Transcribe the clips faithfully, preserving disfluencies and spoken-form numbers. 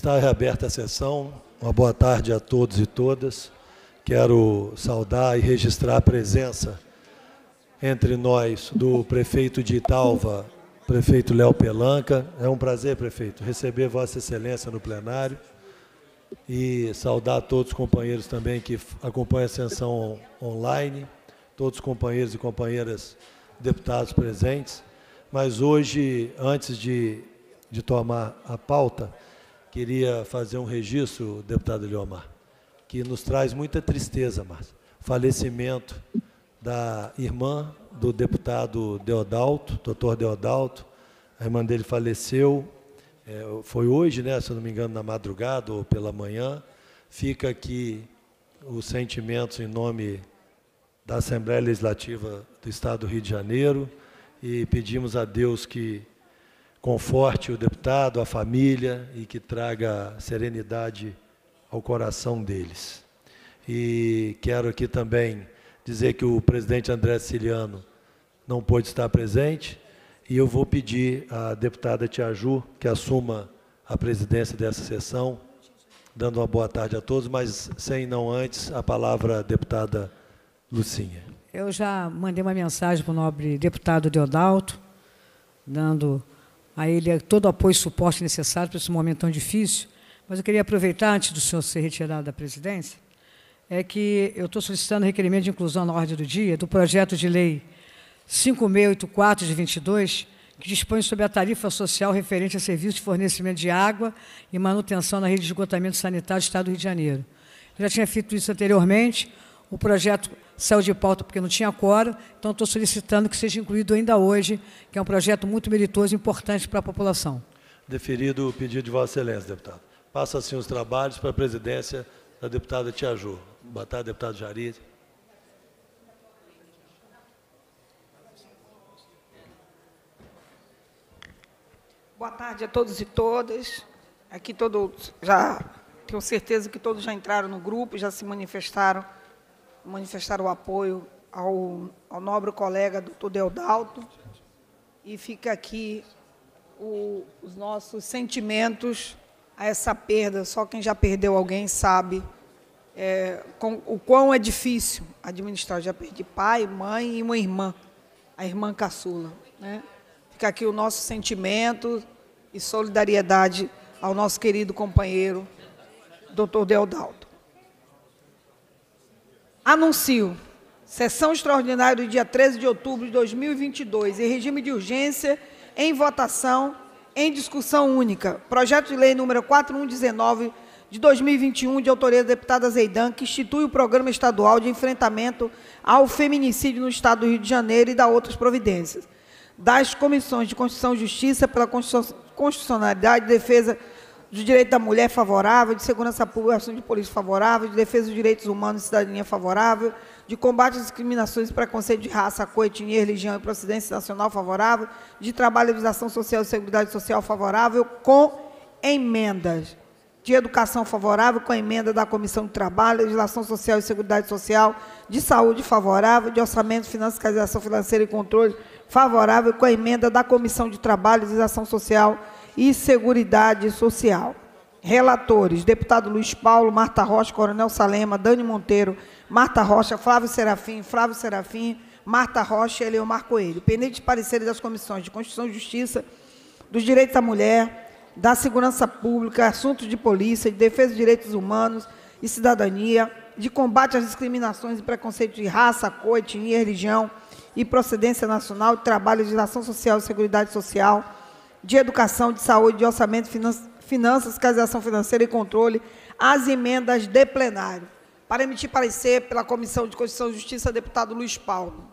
Está reaberta a sessão. Uma boa tarde a todos e todas. Quero saudar e registrar a presença entre nós do prefeito de Italva, prefeito Léo Pelanca. É um prazer, prefeito, receber Vossa Excelência no plenário e saudar todos os companheiros também que acompanham a sessão online, todos os companheiros e companheiras deputados presentes. Mas hoje, antes de, de tomar a pauta, queria fazer um registro, deputado Eliomar, que nos traz muita tristeza, Márcio. Falecimento da irmã do deputado Deodalto, doutor Deodalto. A irmã dele faleceu, é, foi hoje, né, se eu não me engano, na madrugada ou pela manhã. Fica aqui os sentimentos em nome da Assembleia Legislativa do Estado do Rio de Janeiro e pedimos a Deus que conforte o deputado, a família e que traga serenidade ao coração deles. E quero aqui também dizer que o presidente André Siciliano não pôde estar presente e eu vou pedir à deputada Tia Ju que assuma a presidência dessa sessão, dando uma boa tarde a todos, mas sem não antes a palavra à deputada Lucinha. Eu já mandei uma mensagem para o nobre deputado Deodalto, dando a ele todo o apoio e suporte necessário para esse momento tão difícil, mas eu queria aproveitar, antes do senhor ser retirado da presidência, é que eu estou solicitando requerimento de inclusão na ordem do dia do projeto de lei cinco mil seiscentos e oitenta e quatro, de vinte e dois, que dispõe sobre a tarifa social referente a serviços de fornecimento de água e manutenção na rede de esgotamento sanitário do Estado do Rio de Janeiro. Eu já tinha feito isso anteriormente, o projeto saiu de pauta porque não tinha quórum, então estou solicitando que seja incluído ainda hoje, que é um projeto muito meritoso e importante para a população. Deferido o pedido de Vossa Excelência, deputado. Passa assim os trabalhos para a presidência da deputada Tia Ju. Boa tarde, deputado Jari. Boa tarde a todos e todas. Aqui todos já tenho certeza que todos já entraram no grupo, já se manifestaram, manifestaram o apoio ao, ao nobre colega doutor Deodalto. E fica aqui o, os nossos sentimentos a essa perda. Só quem já perdeu alguém sabe é, com, o quão é difícil administrar. Eu já perdi pai, mãe e uma irmã, a irmã caçula, né? Fica aqui o nosso sentimento e solidariedade ao nosso querido companheiro, doutor Deodalto. Anuncio sessão extraordinária do dia treze de outubro de dois mil e vinte e dois, em regime de urgência, em votação, em discussão única. Projeto de lei número quatro mil cento e dezenove, de dois mil e vinte e um, de autoria da deputada Zeidan, que institui o Programa Estadual de Enfrentamento ao Feminicídio no Estado do Rio de Janeiro e da outras providências. Das comissões de Constituição e Justiça, pela constitucionalidade, defesa do direito da mulher favorável, de segurança pública, ação de polícia favorável, de defesa dos direitos humanos e cidadania favorável, de combate às discriminações e preconceito de raça, cor, etnia, religião e procedência nacional favorável, de trabalho, legislação social e seguridade social favorável, com emendas. De educação favorável, com emenda da Comissão de Trabalho, Legislação Social e Seguridade Social, de saúde favorável, de orçamento, fiscalização financeira e controle favorável, com a emenda da Comissão de Trabalho, Legislação Social e Seguridade Social. Relatores: deputado Luiz Paulo, Marta Rocha, Coronel Salema, Dani Monteiro, Marta Rocha, Flávio Serafim, Flávio Serafim, Marta Rocha e Eleomar Coelho. Pendente de pareceres das comissões de Constituição e Justiça, dos Direitos da Mulher, da Segurança Pública, Assuntos de Polícia, de Defesa dos Direitos Humanos e Cidadania, de combate às discriminações e preconceitos de raça, cor, etnia, religião e procedência nacional, de trabalho, legislação social e seguridade social, de educação, de saúde, de orçamento, finanças, fiscalização financeira e controle, as emendas de plenário. Para emitir parecer pela Comissão de Constituição e Justiça, deputado Luiz Paulo.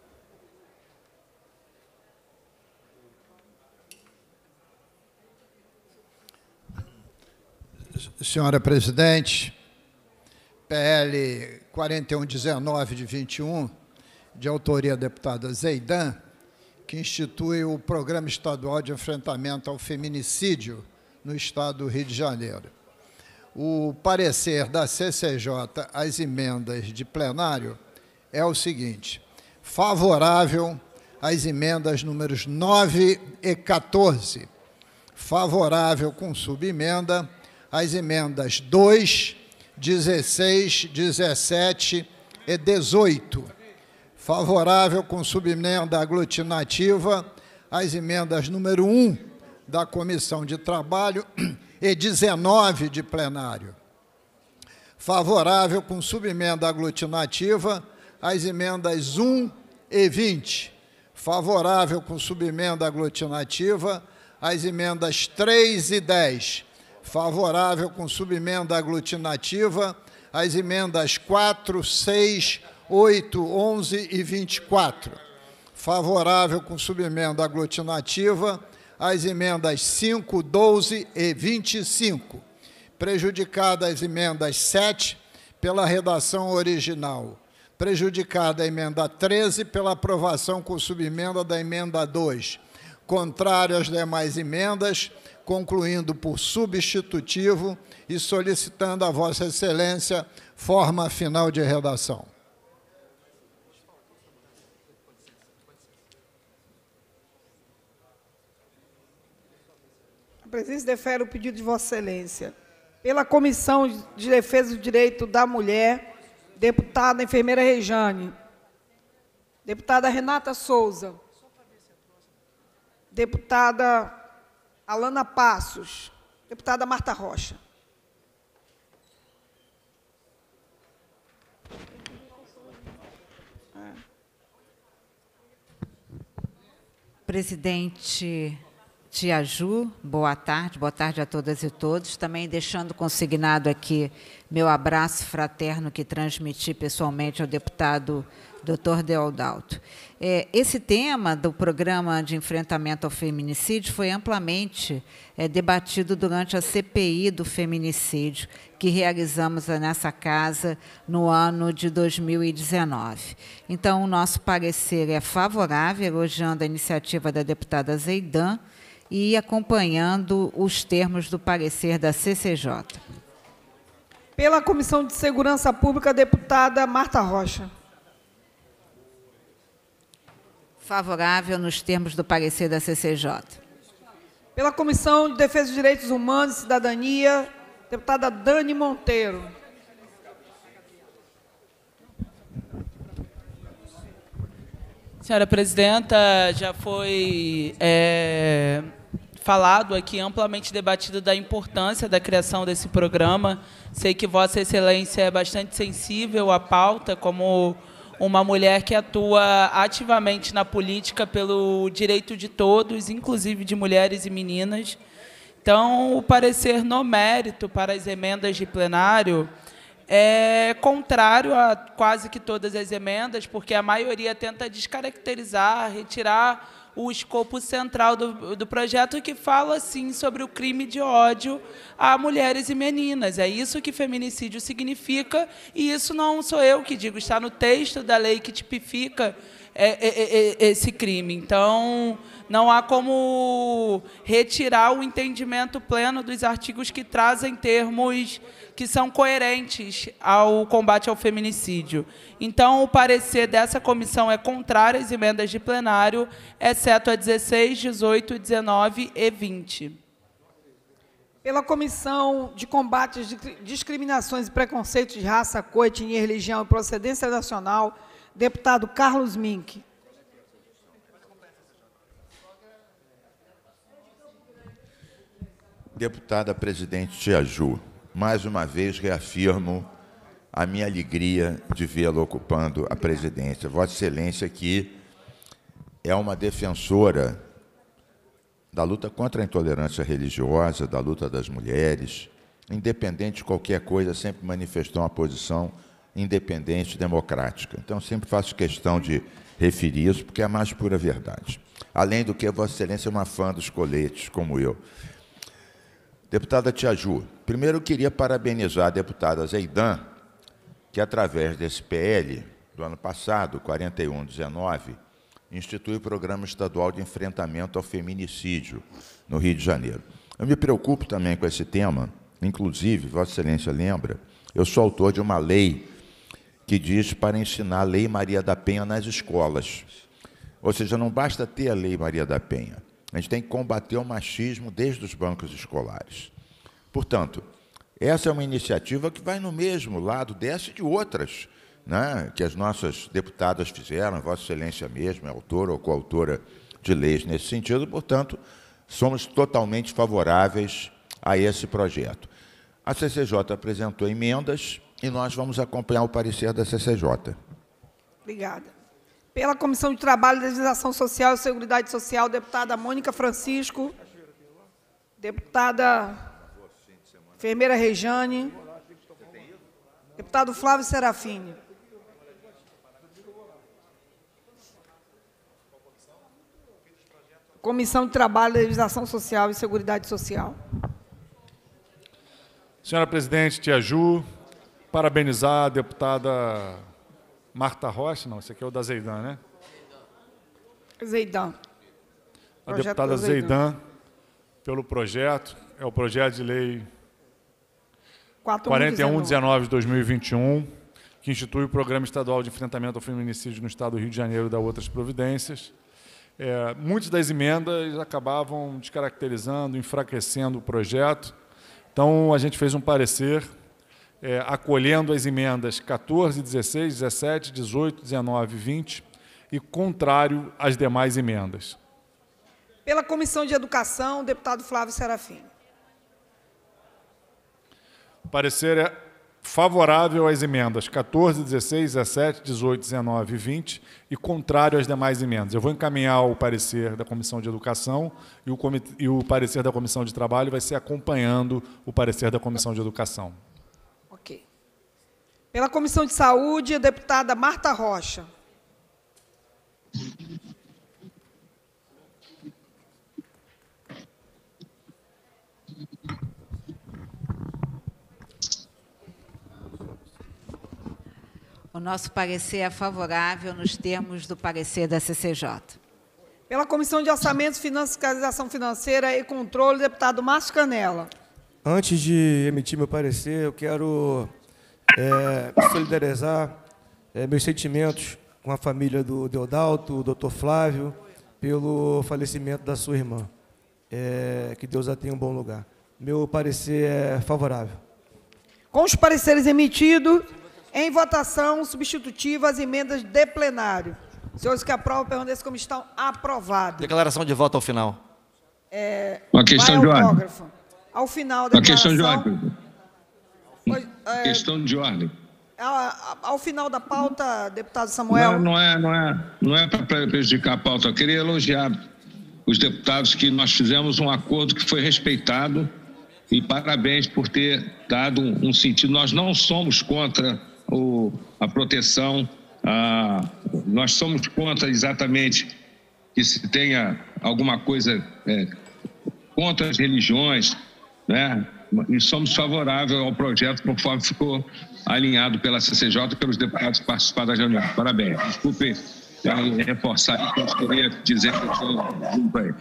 Senhora presidente, P L quarenta e um dezenove de vinte e um, de autoria da deputada Zeidan, que institui o Programa Estadual de Enfrentamento ao Feminicídio no Estado do Rio de Janeiro. O parecer da C C J às emendas de plenário é o seguinte: favorável às emendas números nove e quatorze, favorável com subemenda as emendas dois, dezesseis, dezessete e dezoito. Favorável com subemenda aglutinativa às emendas número um da Comissão de Trabalho e dezenove de plenário. Favorável com subemenda aglutinativa às emendas um e vinte. Favorável com subemenda aglutinativa às emendas três e dez. Favorável com subemenda aglutinativa às emendas quatro, seis, oito, onze e vinte e quatro. Favorável com subemenda aglutinativa às emendas cinco, doze e vinte e cinco. Prejudicada as emendas sete pela redação original. Prejudicada a emenda treze pela aprovação com subemenda da emenda dois. Contrário às demais emendas, concluindo por substitutivo e solicitando a Vossa Excelência forma final de redação. A presidência defere o pedido de Vossa Excelência. Pela Comissão de Defesa do Direito da Mulher, deputada enfermeira Rejane, deputada Renata Souza, deputada Alana Passos, deputada Marta Rocha. Presidente Tia Ju, boa tarde, boa tarde a todas e todos. Também deixando consignado aqui meu abraço fraterno que transmiti pessoalmente ao deputado doutor Deodalto. É, esse tema do Programa de Enfrentamento ao Feminicídio foi amplamente é, debatido durante a C P I do feminicídio, que realizamos nessa casa no ano de dois mil e dezenove. Então, o nosso parecer é favorável, elogiando a iniciativa da deputada Zeidan e acompanhando os termos do parecer da C C J. Pela Comissão de Segurança Pública, a deputada Marta Rocha. Favorável nos termos do parecer da C C J. Pela Comissão de Defesa dos Direitos Humanos e Cidadania, deputada Dani Monteiro. Senhora presidenta, já foi é, falado aqui, amplamente debatido, da importância da criação desse programa. Sei que Vossa Excelência é bastante sensível à pauta, como uma mulher que atua ativamente na política pelo direito de todos, inclusive de mulheres e meninas. Então, o parecer no mérito para as emendas de plenário é contrário a quase que todas as emendas, porque a maioria tenta descaracterizar, retirar o escopo central do, do projeto, que fala, sim, sobre o crime de ódio a mulheres e meninas. É isso que feminicídio significa, e isso não sou eu que digo, está no texto da lei que tipifica é, é, é, esse crime. Então, não há como retirar o entendimento pleno dos artigos que trazem termos que são coerentes ao combate ao feminicídio. Então, o parecer dessa comissão é contrário às emendas de plenário, exceto a dezesseis, dezoito, dezenove e vinte. Pela Comissão de Combate às Discriminações e Preconceitos de Raça, cor, etnia, religião e procedência nacional, deputado Carlos Mink. Deputada presidente Tia Ju, mais uma vez reafirmo a minha alegria de vê-la ocupando a presidência. Vossa Excelência, que é uma defensora da luta contra a intolerância religiosa, da luta das mulheres, independente de qualquer coisa, sempre manifestou uma posição independente e democrática. Então, sempre faço questão de referir isso, porque é a mais pura verdade. Além do que, Vossa Excelência é uma fã dos coletes, como eu. Deputada Tia Ju, primeiro eu queria parabenizar a deputada Zeidan, que, através desse P L do ano passado, quarenta e um dezenove, institui o Programa Estadual de Enfrentamento ao Feminicídio no Rio de Janeiro. Eu me preocupo também com esse tema, inclusive, Vossa Excelência lembra, eu sou autor de uma lei que diz para ensinar a Lei Maria da Penha nas escolas. Ou seja, não basta ter a Lei Maria da Penha, a gente tem que combater o machismo desde os bancos escolares. Portanto, essa é uma iniciativa que vai no mesmo lado dessa e de outras, né, que as nossas deputadas fizeram, Vossa Excelência mesmo é autora ou coautora de leis nesse sentido, portanto, somos totalmente favoráveis a esse projeto. A C C J apresentou emendas e nós vamos acompanhar o parecer da C C J. Obrigada. Pela Comissão de Trabalho, Legislação Social e Seguridade Social, deputada Mônica Francisco, deputada enfermeira Rejane, deputado Flávio Serafini. Comissão de Trabalho, Legislação Social e Seguridade Social. Senhora Presidente, tia Ju, parabenizar a deputada Marta Rocha, não, esse aqui é o da Zeidan, né? Zeidan. A deputada Zeidan, pelo projeto, é o projeto de lei quarenta e um dezenove de dois mil e vinte e um, que institui o Programa Estadual de Enfrentamento ao Feminicídio no Estado do Rio de Janeiro e da outras providências. É, muitas das emendas acabavam descaracterizando, enfraquecendo o projeto. Então, a gente fez um parecer é, acolhendo as emendas quatorze, dezesseis, dezessete, dezoito, dezenove e vinte e contrário às demais emendas. Pela Comissão de Educação, deputado Flávio Serafini. O parecer é favorável às emendas quatorze, dezesseis, dezessete, dezoito, dezenove e vinte e contrário às demais emendas. Eu vou encaminhar o parecer da Comissão de Educação e o, e o parecer da Comissão de Trabalho vai ser acompanhando o parecer da Comissão de Educação. Ok. Pela Comissão de Saúde, a deputada Marta Rocha. O nosso parecer é favorável nos termos do parecer da C C J. Pela Comissão de Orçamentos, Fiscalização Financeira e Controle, deputado Márcio Canela. Antes de emitir meu parecer, eu quero é, solidarizar é, meus sentimentos com a família do Deodalto, o doutor Flávio, pelo falecimento da sua irmã. É, que Deus a tenha um bom lugar. Meu parecer é favorável. Com os pareceres emitidos, em votação substitutiva as emendas de plenário. Senhores que aprovam, permaneçam como estão aprovadas. Declaração de voto ao final. É, Uma questão de ordem. Ao final da Uma questão de declaração... ordem. É, questão de ordem. Ao final da pauta, deputado Samuel... Não, não é, não é, não é para prejudicar a pauta. Eu queria elogiar os deputados que nós fizemos um acordo que foi respeitado e parabéns por ter dado um, um sentido. Nós não somos contra o, a proteção, a, nós somos contra exatamente que se tenha alguma coisa é, contra as religiões, né? E somos favoráveis ao projeto conforme ficou alinhado pela C C J e pelos deputados que participaram da reunião. Parabéns. Desculpe reforçar, eu queria dizer que eu estou junto aí.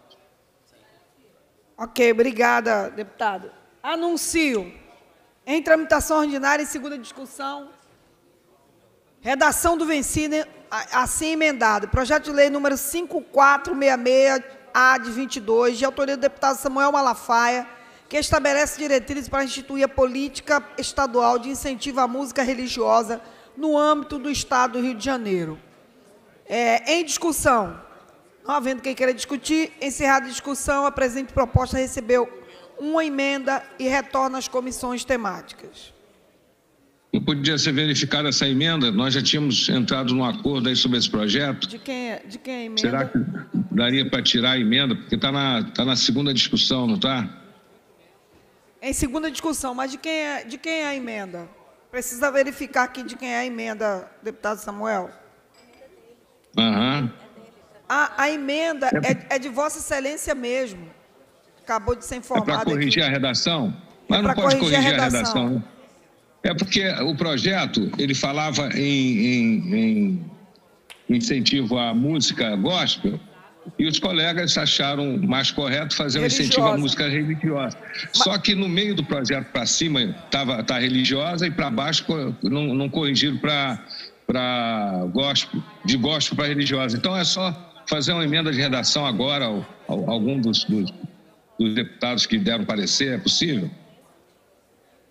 Ok, obrigada, deputado. Anuncio, em tramitação ordinária e segunda discussão, redação do vencido, assim emendado, projeto de lei número cinco quatro seis seis A de vinte e dois, de autoria do deputado Samuel Malafaia, que estabelece diretrizes para instituir a política estadual de incentivo à música religiosa no âmbito do Estado do Rio de Janeiro. É, em discussão, não havendo quem queira discutir, encerrada a discussão, a presente proposta recebeu uma emenda e retorna às comissões temáticas. Não podia ser verificada essa emenda? Nós já tínhamos entrado num acordo aí sobre esse projeto. De quem é, de quem é a emenda? Será que daria para tirar a emenda? Porque está na, tá na segunda discussão, não está? Em segunda discussão, mas de quem, é, de quem é a emenda? Precisa verificar aqui de quem é a emenda, deputado Samuel. Aham. A, a emenda é, é de Vossa Excelência mesmo. Acabou de ser informado. É para corrigir aqui. a redação? Mas é não pode corrigir, corrigir a redação. A redação, né? É porque o projeto, ele falava em, em, em incentivo à música gospel, e os colegas acharam mais correto fazer um incentivo à música religiosa. Mas... Só que no meio do projeto para cima estava tá religiosa e para baixo não, não corrigiram para para gospel, de gospel para religiosa. Então é só fazer uma emenda de redação agora, ao, ao, algum dos, dos, dos deputados que deram parecer, é possível?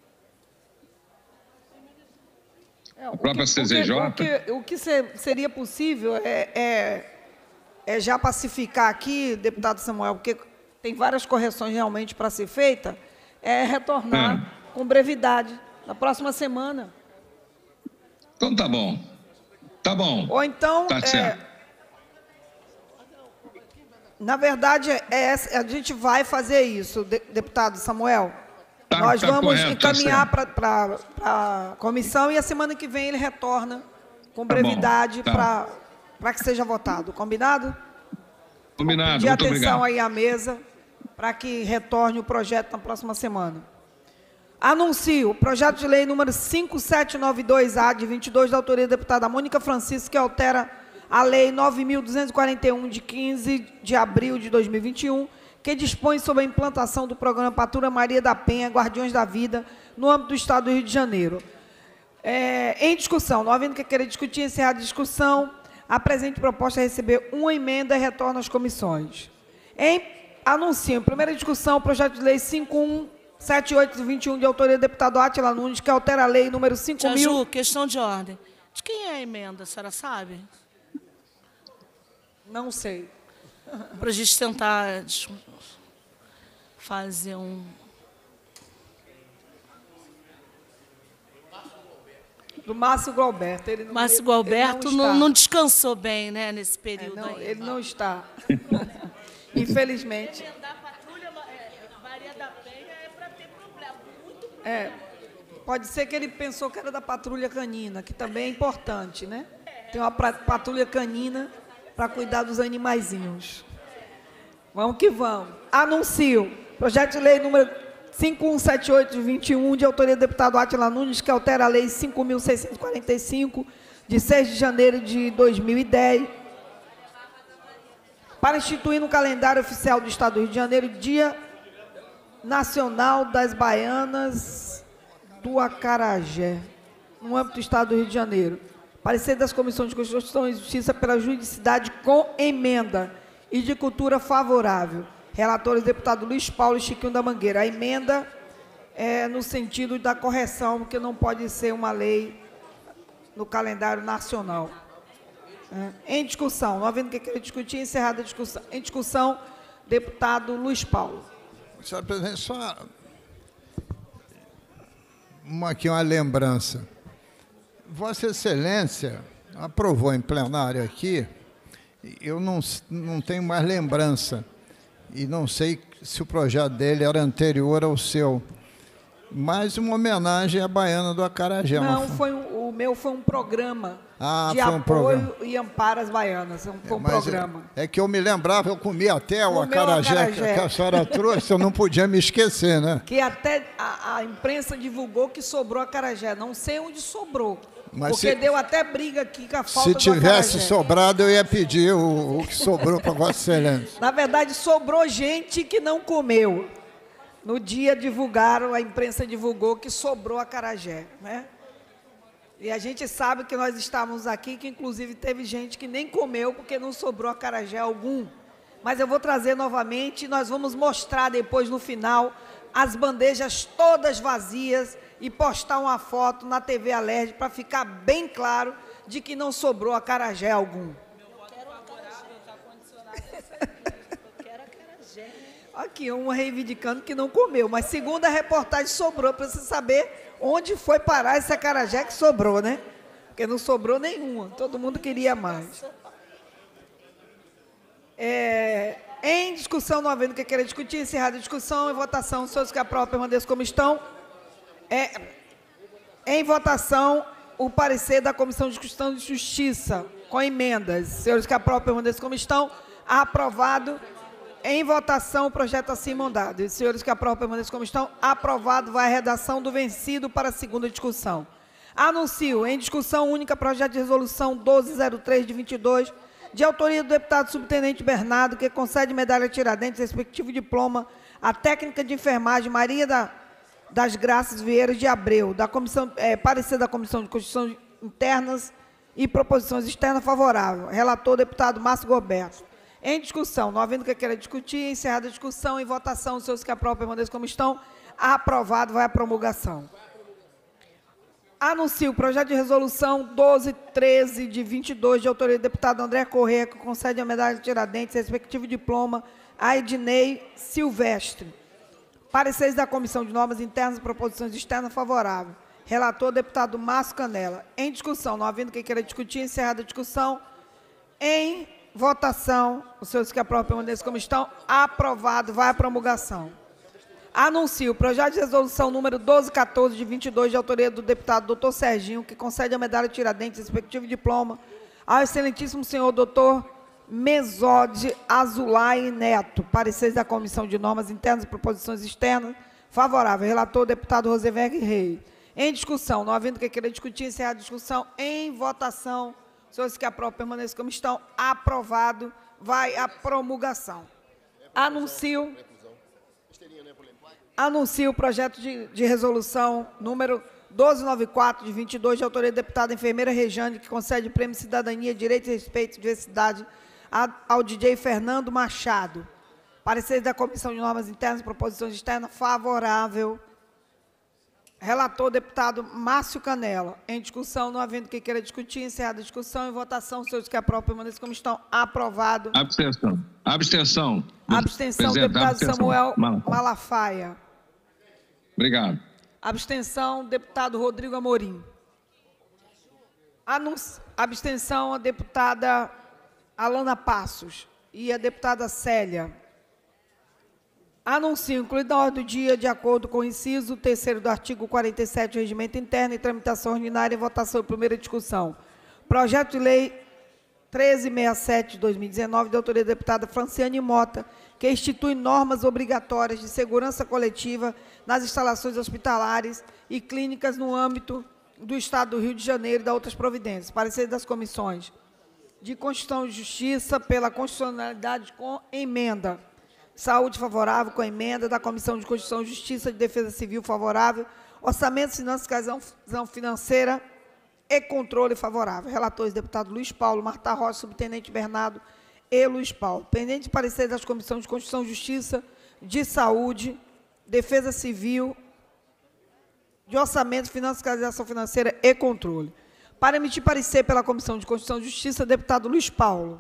a própria C Z J. O que, o que, o que ser, seria possível é, é, é já pacificar aqui, deputado Samuel, porque tem várias correções realmente para ser feita, é retornar é. com brevidade na próxima semana. Então tá bom. Tá bom. Ou então, tá é, na verdade, é, a gente vai fazer isso, de, deputado Samuel. Tá, Nós tá vamos correto, encaminhar tá para a comissão e a semana que vem ele retorna com brevidade tá tá. para que seja votado. Combinado? Combinado, de muito atenção obrigado. aí à mesa para que retorne o projeto na próxima semana. Anuncio o projeto de lei número cinco sete nove dois A, de vinte e dois, da autoria da deputada Mônica Francisco, que altera a Lei nove mil duzentos e quarenta e um, de quinze de abril de dois mil e vinte e um, que dispõe sobre a implantação do programa Patrulha Maria da Penha, Guardiões da Vida, no âmbito do Estado do Rio de Janeiro. É, em discussão, não havendo que querer discutir, encerrada a discussão, a presente proposta é receber uma emenda e retorna às comissões. Em anuncio, em primeira discussão, o projeto de lei cinco um sete oito vinte e um, de autoria do deputado Átila Nunes, que altera a lei número cinco mil... Tia Ju, questão de ordem. De quem é a emenda, a senhora sabe? Não sei. Para a gente tentar fazer um... Do Márcio Gualberto. Ele não, Márcio ele, Gualberto ele não, não, não descansou bem, né, nesse período é, não, aí. Ele não está. Infelizmente. É, pode ser que ele pensou que era da patrulha canina, que também é importante, né? Tem uma patrulha canina para cuidar dos animaizinhos. Vamos que vamos. Anuncio. Projeto de lei número cinco um sete oito, de vinte e um, de autoria do deputado Átila Nunes, que altera a lei cinco mil seiscentos e quarenta e cinco, de seis de janeiro de dois mil e dez, para instituir no calendário oficial do Estado do Rio de Janeiro Dia Nacional das Baianas do Acarajé, no âmbito do Estado do Rio de Janeiro. Parecer das Comissões de Constituição e Justiça pela Juridicidade com emenda e de cultura favorável. Relatores, deputado Luiz Paulo e Chiquinho da Mangueira. A emenda é no sentido da correção, porque não pode ser uma lei no calendário nacional. É. Em discussão, não havendo que querer discutir, encerrada a discussão. Em discussão, deputado Luiz Paulo. Senhor presidente, só uma, aqui uma lembrança. Vossa Excelência aprovou em plenário aqui, eu não, não tenho mais lembrança, e não sei se o projeto dele era anterior ao seu, mas uma homenagem à Baiana do Acarajé. Não, foi um, o meu foi um programa ah, de foi um apoio programa. e amparo às baianas. Foi um é, programa. É, é que eu me lembrava, eu comia até o acarajé, acarajé que a senhora trouxe, eu não podia me esquecer, né? Que até a, a imprensa divulgou que sobrou acarajé. Não sei onde sobrou. Mas porque se, deu até briga aqui com a falta se do tivesse acarajé. sobrado, eu ia pedir o, o que sobrou para Vossa Excelência. Na verdade, sobrou gente que não comeu. No dia divulgaram, a imprensa divulgou que sobrou acarajé, né? E a gente sabe que nós estávamos aqui, que inclusive teve gente que nem comeu porque não sobrou acarajé algum. Mas eu vou trazer novamente e nós vamos mostrar depois, no final, as bandejas todas vazias e postar uma foto na T V Alerj para ficar bem claro de que não sobrou acarajé algum. Eu quero acarajé, está condicionado. Eu quero acarajé. Aqui, um reivindicando que não comeu, mas segundo a reportagem sobrou, para você saber onde foi parar esse acarajé que sobrou, né? Porque não sobrou nenhuma, todo mundo queria mais. É, em discussão, não havendo que queira discutir, encerrada a discussão, em votação, os senhores que aprovam permaneçam como estão. É, em votação, o parecer da Comissão de Constituição e Justiça, com emendas. Senhores que aprovam permaneçam como estão. Aprovado. Em votação, o projeto assim mandado. E senhores que aprovam permaneçam como estão. Aprovado. Vai a redação do vencido para a segunda discussão. Anuncio em discussão única projeto de resolução doze zero três de vinte e dois, de autoria do deputado subtenente Bernardo, que concede medalha Tiradentes, respectivo diploma, à técnica de enfermagem Maria da, das Graças Vieira de Abreu, da comissão, é, parecer da Comissão de Constituição Internas e Proposições Externas favorável. Relator, deputado Márcio Gualberto. Em discussão, não havendo que queira discutir, encerrada a discussão, em votação, os senhores que aprovam permaneçam como estão. Aprovado, vai à promulgação. Anuncio o projeto de resolução doze treze de vinte e dois, de autoria do deputado André Corrêa, que concede a medalha de Tiradentes, respectivo diploma, a Ednei Silvestre. Pareceres da Comissão de Normas Internas e Proposições Externas favorável. Relator, deputado Márcio Canela. Em discussão, não havendo quem queira discutir, encerrada a discussão. Em votação, os senhores que aprovam permaneçam como estão. Aprovado. Vai à promulgação. Anuncio o projeto de resolução número doze quatorze, de vinte e dois, de autoria do deputado doutor Serginho, que concede a medalha Tiradentes, respectivo diploma, ao excelentíssimo senhor doutor Mesode Azulay Neto. Pareceres da Comissão de Normas Internas e Proposições Externas favorável. Relator, deputado Rosenberg Reis. Em discussão, não havendo quem queira discutir, encerrar a discussão. Em votação, os senhores que aprovam permaneçam como estão. Aprovado. Vai à promulgação. Anuncio... Anuncio o projeto de, de resolução número doze noventa e quatro, de vinte e dois, de autoria da deputada enfermeira Rejane, que concede prêmio Cidadania, Direito, Respeito e Diversidade ao D J Fernando Machado. Pareceres da Comissão de Normas Internas e Proposições Externas favorável. Relator, deputado Márcio Canela. Em discussão, não havendo quem queira discutir, encerrada a discussão. Em votação, os senhores que aprovam permaneçam como estão. Aprovado. Abstenção. Abstenção. Abstenção, Presidente, deputado abstenção. Samuel Malafaia. Malafaia. Obrigado. Abstenção, deputado Rodrigo Amorim. Anunci... Abstenção, a deputada Alana Passos e a deputada Célia. Anuncio, incluído na ordem do dia, de acordo com o inciso terceiro do artigo quarenta e sete do Regimento Interno, em tramitação ordinária e votação em primeira discussão. Projeto de lei trezentos e sessenta e sete de dois mil e dezenove, de autoria da deputada Franciane Mota, que institui normas obrigatórias de segurança coletiva nas instalações hospitalares e clínicas no âmbito do Estado do Rio de Janeiro e da outras providências. Parecer das comissões de Constituição e Justiça pela constitucionalidade com emenda. Saúde favorável com emenda. Da Comissão de Constituição e Justiça, de Defesa Civil favorável. Orçamento, Finanças, Fiscalização Financeira e Controle favorável. Relatores, deputado Luiz Paulo, Marta Rocha, subtenente Bernardo e Luiz Paulo. Pendente de parecer das Comissões de Constituição e Justiça, de Saúde, Defesa Civil, de Orçamento, Finanças, Fiscalização Financeira e Controle. Para emitir parecer pela Comissão de Constituição e Justiça, deputado Luiz Paulo.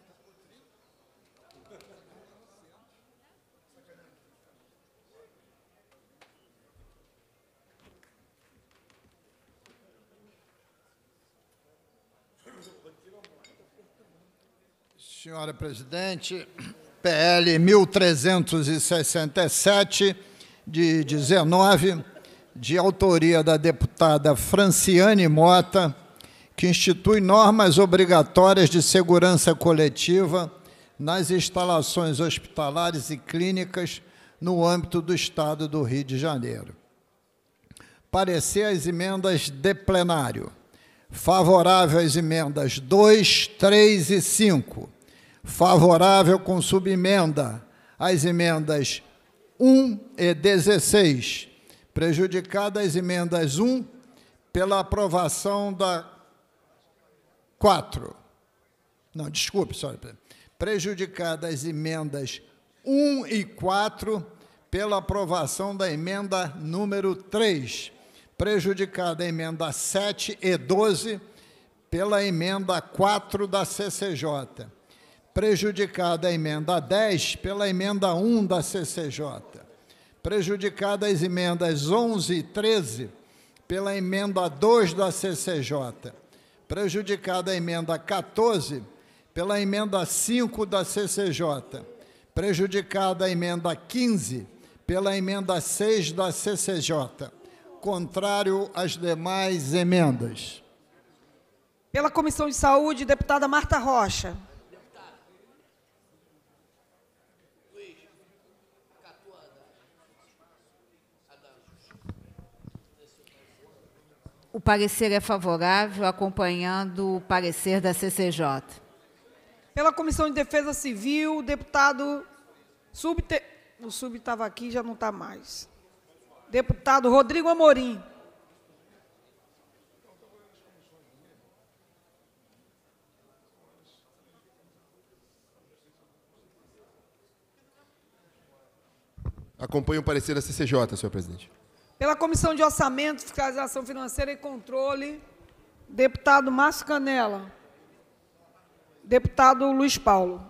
Senhora presidente, P L mil trezentos e sessenta e sete, de dezenove, de autoria da deputada Franciane Mota, que institui normas obrigatórias de segurança coletiva nas instalações hospitalares e clínicas no âmbito do Estado do Rio de Janeiro. Parecer às emendas de plenário. Favorável às emendas dois, três e cinco. Favorável com subemenda às emendas um e dezesseis. Prejudicada as emendas um pela aprovação da quatro. Não, desculpe, senhora. Prejudicada as emendas um e quatro pela aprovação da emenda número três. Prejudicada a emenda sete e doze pela emenda quatro da C C J. Prejudicada a emenda dez pela emenda um da C C J. Prejudicada as emendas onze e treze pela emenda dois da C C J. Prejudicada a emenda quatorze pela emenda cinco da C C J. Prejudicada a emenda quinze pela emenda seis da C C J. Contrário às demais emendas. Pela Comissão de Saúde, deputada Marta Rocha. O parecer é favorável, acompanhando o parecer da C C J. Pela Comissão de Defesa Civil, o deputado subte... O sub estava aqui, já não está mais. Deputado Rodrigo Amorim. Acompanho o parecer da C C J, senhor presidente. Pela Comissão de Orçamento, Fiscalização Financeira e Controle, deputado Márcio Canela. Deputado Luiz Paulo.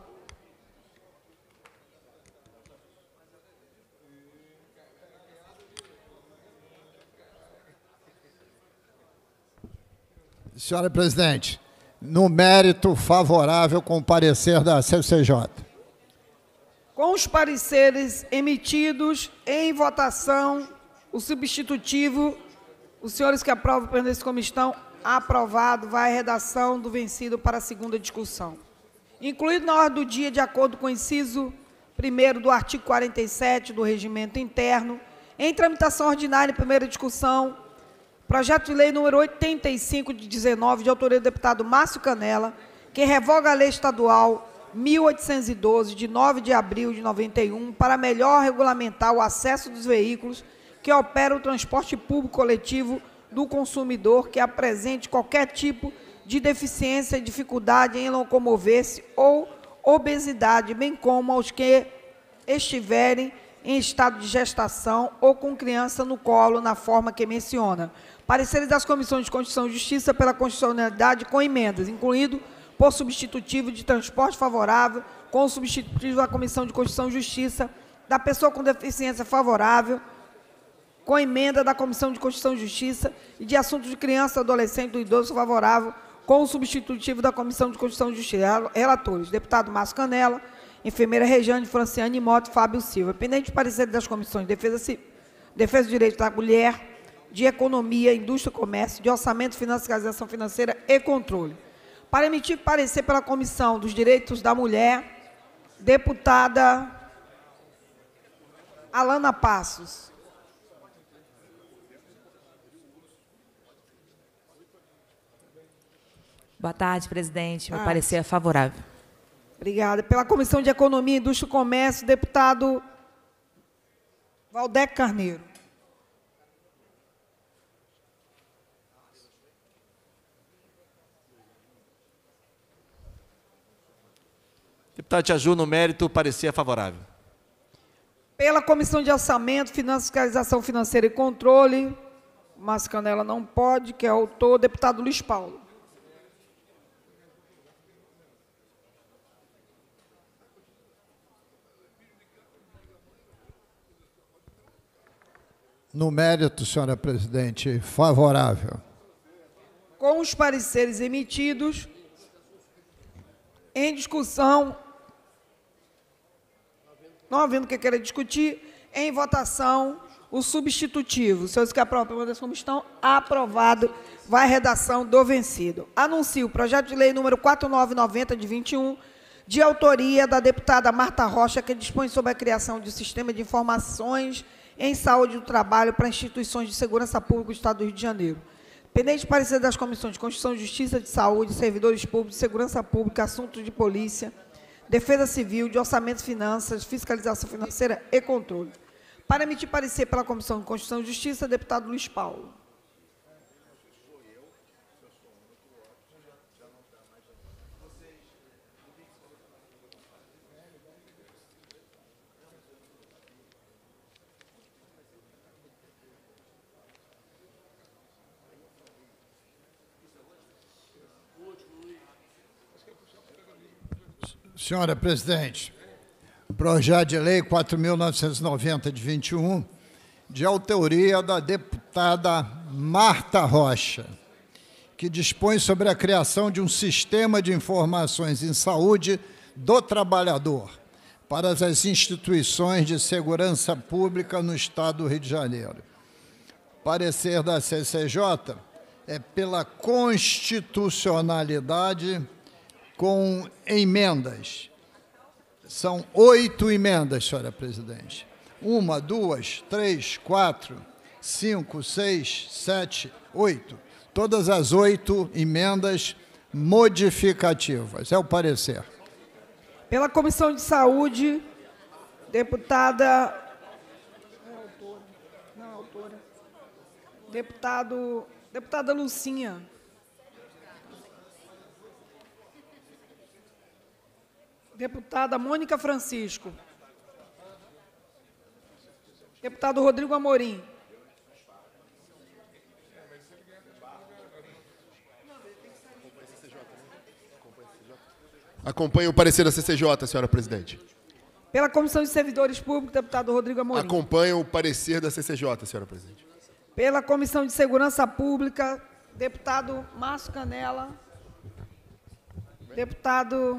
Senhora presidente, no mérito favorável com o parecer da C C J. Com os pareceres emitidos em votação, o substitutivo, os senhores que aprovam pela dessa comissão, aprovado, vai a redação do vencido para a segunda discussão. Incluído na ordem do dia, de acordo com o inciso primeiro do artigo quarenta e sete do Regimento Interno, em tramitação ordinária em primeira discussão, projeto de lei número oitenta e cinco de dezenove, de autoria do deputado Márcio Canela, que revoga a lei estadual mil oitocentos e doze, de nove de abril de noventa e um, para melhor regulamentar o acesso dos veículos que operam o transporte público coletivo do consumidor que apresente qualquer tipo de deficiência e dificuldade em locomover-se ou obesidade, bem como aos que estiverem em estado de gestação ou com criança no colo, na forma que menciona. Pareceres das Comissões de Constituição e Justiça pela constitucionalidade com emendas, incluído por substitutivo de transporte favorável, com o substitutivo da Comissão de Constituição e Justiça, da pessoa com deficiência favorável, com emenda da Comissão de Constituição e Justiça, e de assuntos de criança, adolescente e do idoso favorável, com o substitutivo da Comissão de Constituição e Justiça. Relatores, deputado Márcio Canela, enfermeira Regiane, Franciane Mota e Fábio Silva. Pendente de parecer das comissões de Defesa, Defesa do Direito da Mulher, de Economia, Indústria e Comércio, de Orçamento, Fiscalização Financeira e Controle. Para emitir parecer pela Comissão dos Direitos da Mulher, deputada Alana Passos. Boa tarde, presidente. Meu Ah. parecer é favorável. Obrigada. Pela Comissão de Economia, Indústria e Comércio, deputado Valdec Carneiro. Deputado Tiaju, no mérito, parecer favorável. Pela Comissão de Orçamento, Finanças, Fiscalização Financeira e Controle, Márcio Canela não pode, que é autor, deputado Luiz Paulo. No mérito, senhora presidente, favorável. Com os pareceres emitidos, em discussão, não havendo que queira discutir, em votação, o substitutivo. Senhores que aprovam pela votação estão aprovado, vai a redação do vencido. Anuncio o projeto de lei número quatro mil novecentos e noventa, de vinte e um, de autoria da deputada Marta Rocha, que dispõe sobre a criação de um sistema de informações em saúde do trabalho para instituições de segurança pública do Estado do Rio de Janeiro. Pendente de parecer das Comissões de Constituição e Justiça, de Saúde, Servidores Públicos, Segurança Pública, Assuntos de Polícia, Defesa Civil, de Orçamento e Finanças, Fiscalização Financeira e Controle. Para emitir parecer pela Comissão de Constituição e Justiça, deputado Luiz Paulo. Senhora presidente, projeto de lei quatro mil novecentos e noventa, de vinte e um, de autoria da deputada Marta Rocha, que dispõe sobre a criação de um sistema de informações em saúde do trabalhador para as instituições de segurança pública no Estado do Rio de Janeiro. Parecer da C C J é pela constitucionalidade com emendas. São oito emendas, senhora presidente. Uma, duas, três, quatro, cinco, seis, sete, oito. Todas as oito emendas modificativas. É o parecer. Pela Comissão de Saúde, deputada... Não, autora. Não, autora. Deputado, deputada Lucinha. Deputada Mônica Francisco. Deputado Rodrigo Amorim. Acompanho o parecer da C C J, senhora presidente. Pela Comissão de Servidores Públicos, deputado Rodrigo Amorim. Acompanho o parecer da C C J, senhora presidente. Pela Comissão de Segurança Pública, deputado Márcio Canela. Deputado...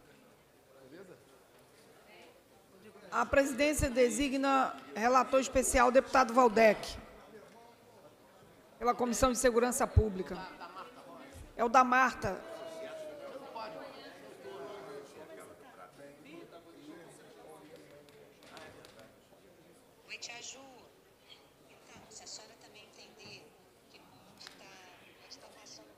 A presidência designa relator especial, deputado Valdec. Pela Comissão de Segurança Pública. É o da Marta. Oi, tia Ju. Então, se a senhora também entender que está, está passando...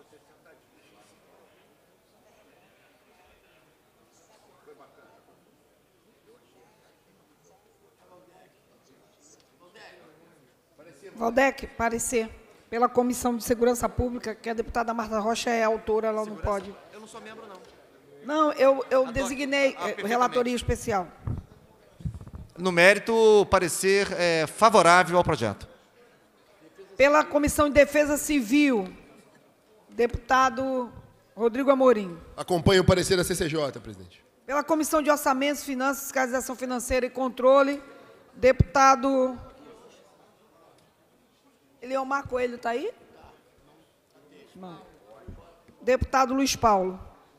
Valdec, parecer. Pela Comissão de Segurança Pública, que a deputada Marta Rocha é autora, ela não pode. Eu não sou membro, não. Não, eu, eu Adoro. designei Ah, eh, relatoria especial. No mérito, parecer é, favorável ao projeto. Pela Comissão de Defesa Civil, deputado Rodrigo Amorim. Acompanho o parecer da C C J, presidente. Pela Comissão de Orçamentos, Finanças, Fiscalização Financeira e Controle, deputado... Eliomar Coelho está aí? Não. Deputado Luiz Paulo.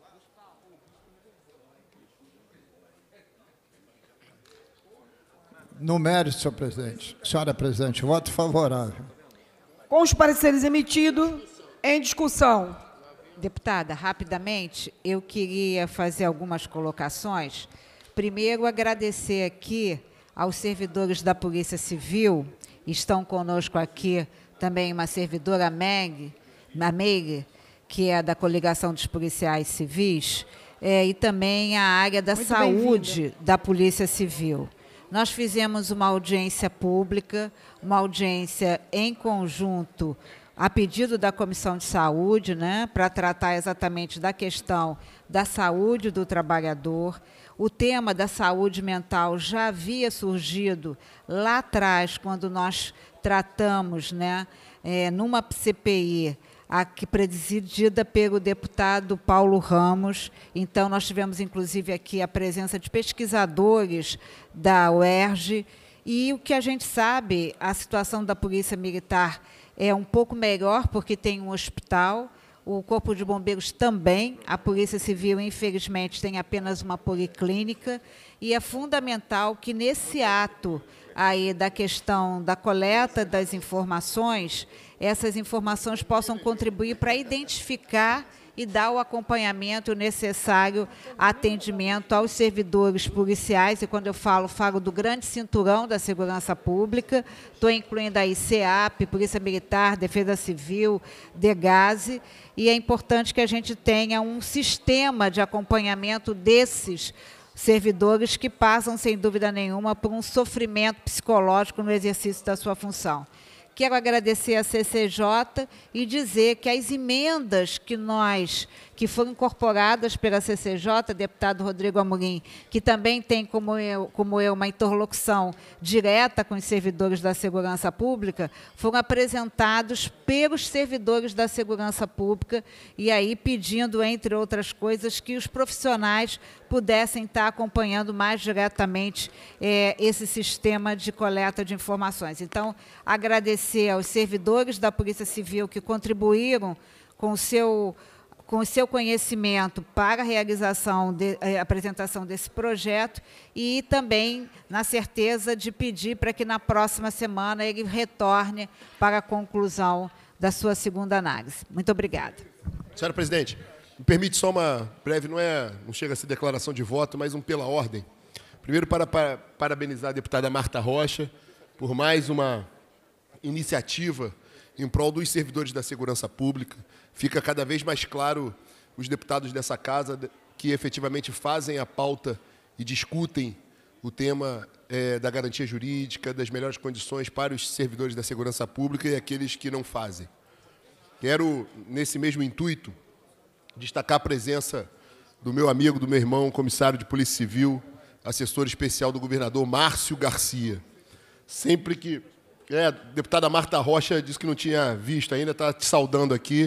No mérito, senhor presidente. Senhora presidente, voto favorável. Com os pareceres emitidos, em discussão. Deputada, rapidamente, eu queria fazer algumas colocações. Primeiro, agradecer aqui aos servidores da Polícia Civil. Estão conosco aqui também uma servidora, a Meg, a Meg, que é da Coligação dos Policiais Civis, é, e também a área da Muito saúde da Polícia Civil. Nós fizemos uma audiência pública, uma audiência em conjunto, a pedido da Comissão de Saúde, né, para tratar exatamente da questão da saúde do trabalhador. O tema da saúde mental já havia surgido lá atrás, quando nós tratamos, né, é, numa C P I, aqui presidida pelo deputado Paulo Ramos. Então, nós tivemos, inclusive, aqui a presença de pesquisadores da U E R J. E o que a gente sabe, a situação da Polícia Militar é um pouco melhor, porque tem um hospital, o Corpo de Bombeiros também, a Polícia Civil, infelizmente, tem apenas uma policlínica, e é fundamental que, nesse ato aí da questão da coleta das informações, essas informações possam contribuir para identificar e dar o acompanhamento necessário, atendimento aos servidores policiais, e quando eu falo, falo do grande cinturão da segurança pública, estou incluindo aí CEAP, Polícia Militar, Defesa Civil, DEGASE, e é importante que a gente tenha um sistema de acompanhamento desses servidores que passam, sem dúvida nenhuma, por um sofrimento psicológico no exercício da sua função. Quero agradecer à C C J e dizer que as emendas que nós, que foram incorporadas pela C C J, deputado Rodrigo Amorim, que também tem, como eu, como eu, uma interlocução direta com os servidores da segurança pública, foram apresentados pelos servidores da segurança pública, e aí pedindo, entre outras coisas, que os profissionais pudessem estar acompanhando mais diretamente é, esse sistema de coleta de informações. Então, agradecer aos servidores da Polícia Civil que contribuíram com o seu, com o seu conhecimento para a realização, de, a apresentação desse projeto, e também na certeza de pedir para que na próxima semana ele retorne para a conclusão da sua segunda análise. Muito obrigada. Senhora presidente, me permite só uma breve, não, é, não chega a ser declaração de voto, mas um pela ordem. Primeiro, para, para parabenizar a deputada Marta Rocha por mais uma iniciativa em prol dos servidores da segurança pública. Fica cada vez mais claro os deputados dessa casa que efetivamente fazem a pauta e discutem o tema é, da garantia jurídica, das melhores condições para os servidores da segurança pública e aqueles que não fazem. Quero, nesse mesmo intuito, destacar a presença do meu amigo, do meu irmão, comissário de Polícia Civil, assessor especial do governador Márcio Garcia. Sempre que... É, a deputada Marta Rocha disse que não tinha visto ainda, está te saudando aqui,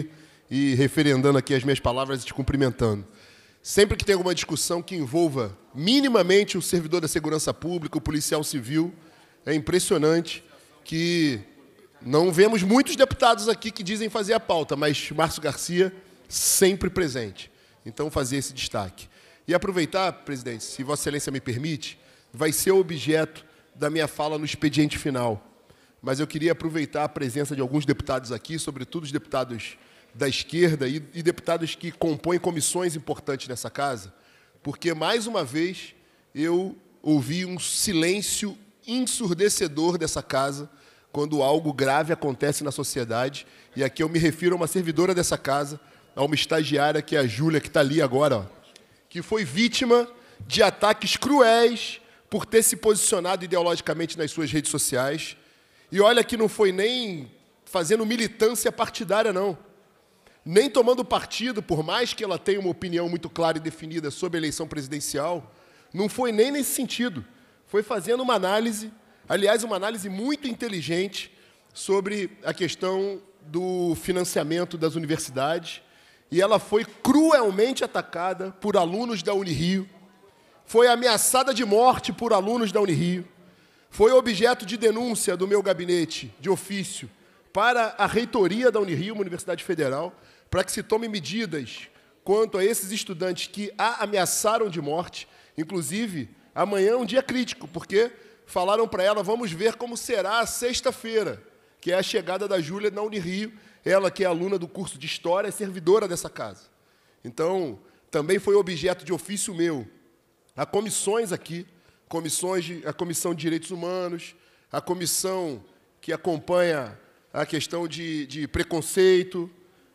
e referendando aqui as minhas palavras e te cumprimentando. Sempre que tem alguma discussão que envolva minimamente o servidor da segurança pública, o policial civil, é impressionante que não vemos muitos deputados aqui que dizem fazer a pauta, mas Márcio Garcia sempre presente. Então, fazer esse destaque. E aproveitar, presidente, se Vossa Excelência me permite, vai ser o objeto da minha fala no expediente final. Mas eu queria aproveitar a presença de alguns deputados aqui, sobretudo os deputados da esquerda e, e deputados que compõem comissões importantes nessa casa, porque, mais uma vez, eu ouvi um silêncio ensurdecedor dessa casa quando algo grave acontece na sociedade, e aqui eu me refiro a uma servidora dessa casa, a uma estagiária, que é a Júlia, que está ali agora, ó, que foi vítima de ataques cruéis por ter se posicionado ideologicamente nas suas redes sociais. E olha que não foi nem fazendo militância partidária, não. Nem tomando partido, por mais que ela tenha uma opinião muito clara e definida sobre a eleição presidencial, não foi nem nesse sentido. Foi fazendo uma análise, aliás, uma análise muito inteligente sobre a questão do financiamento das universidades, e ela foi cruelmente atacada por alunos da Unirio, foi ameaçada de morte por alunos da Unirio, foi objeto de denúncia do meu gabinete de ofício para a reitoria da Unirio, uma universidade federal, para que se tome medidas quanto a esses estudantes que a ameaçaram de morte. Inclusive, amanhã é um dia crítico, porque falaram para ela, vamos ver como será a sexta-feira, que é a chegada da Júlia na Unirio, ela que é aluna do curso de História, é servidora dessa casa. Então, também foi objeto de ofício meu. Há comissões aqui, comissões de, a Comissão de Direitos Humanos, a comissão que acompanha a questão de, de preconceito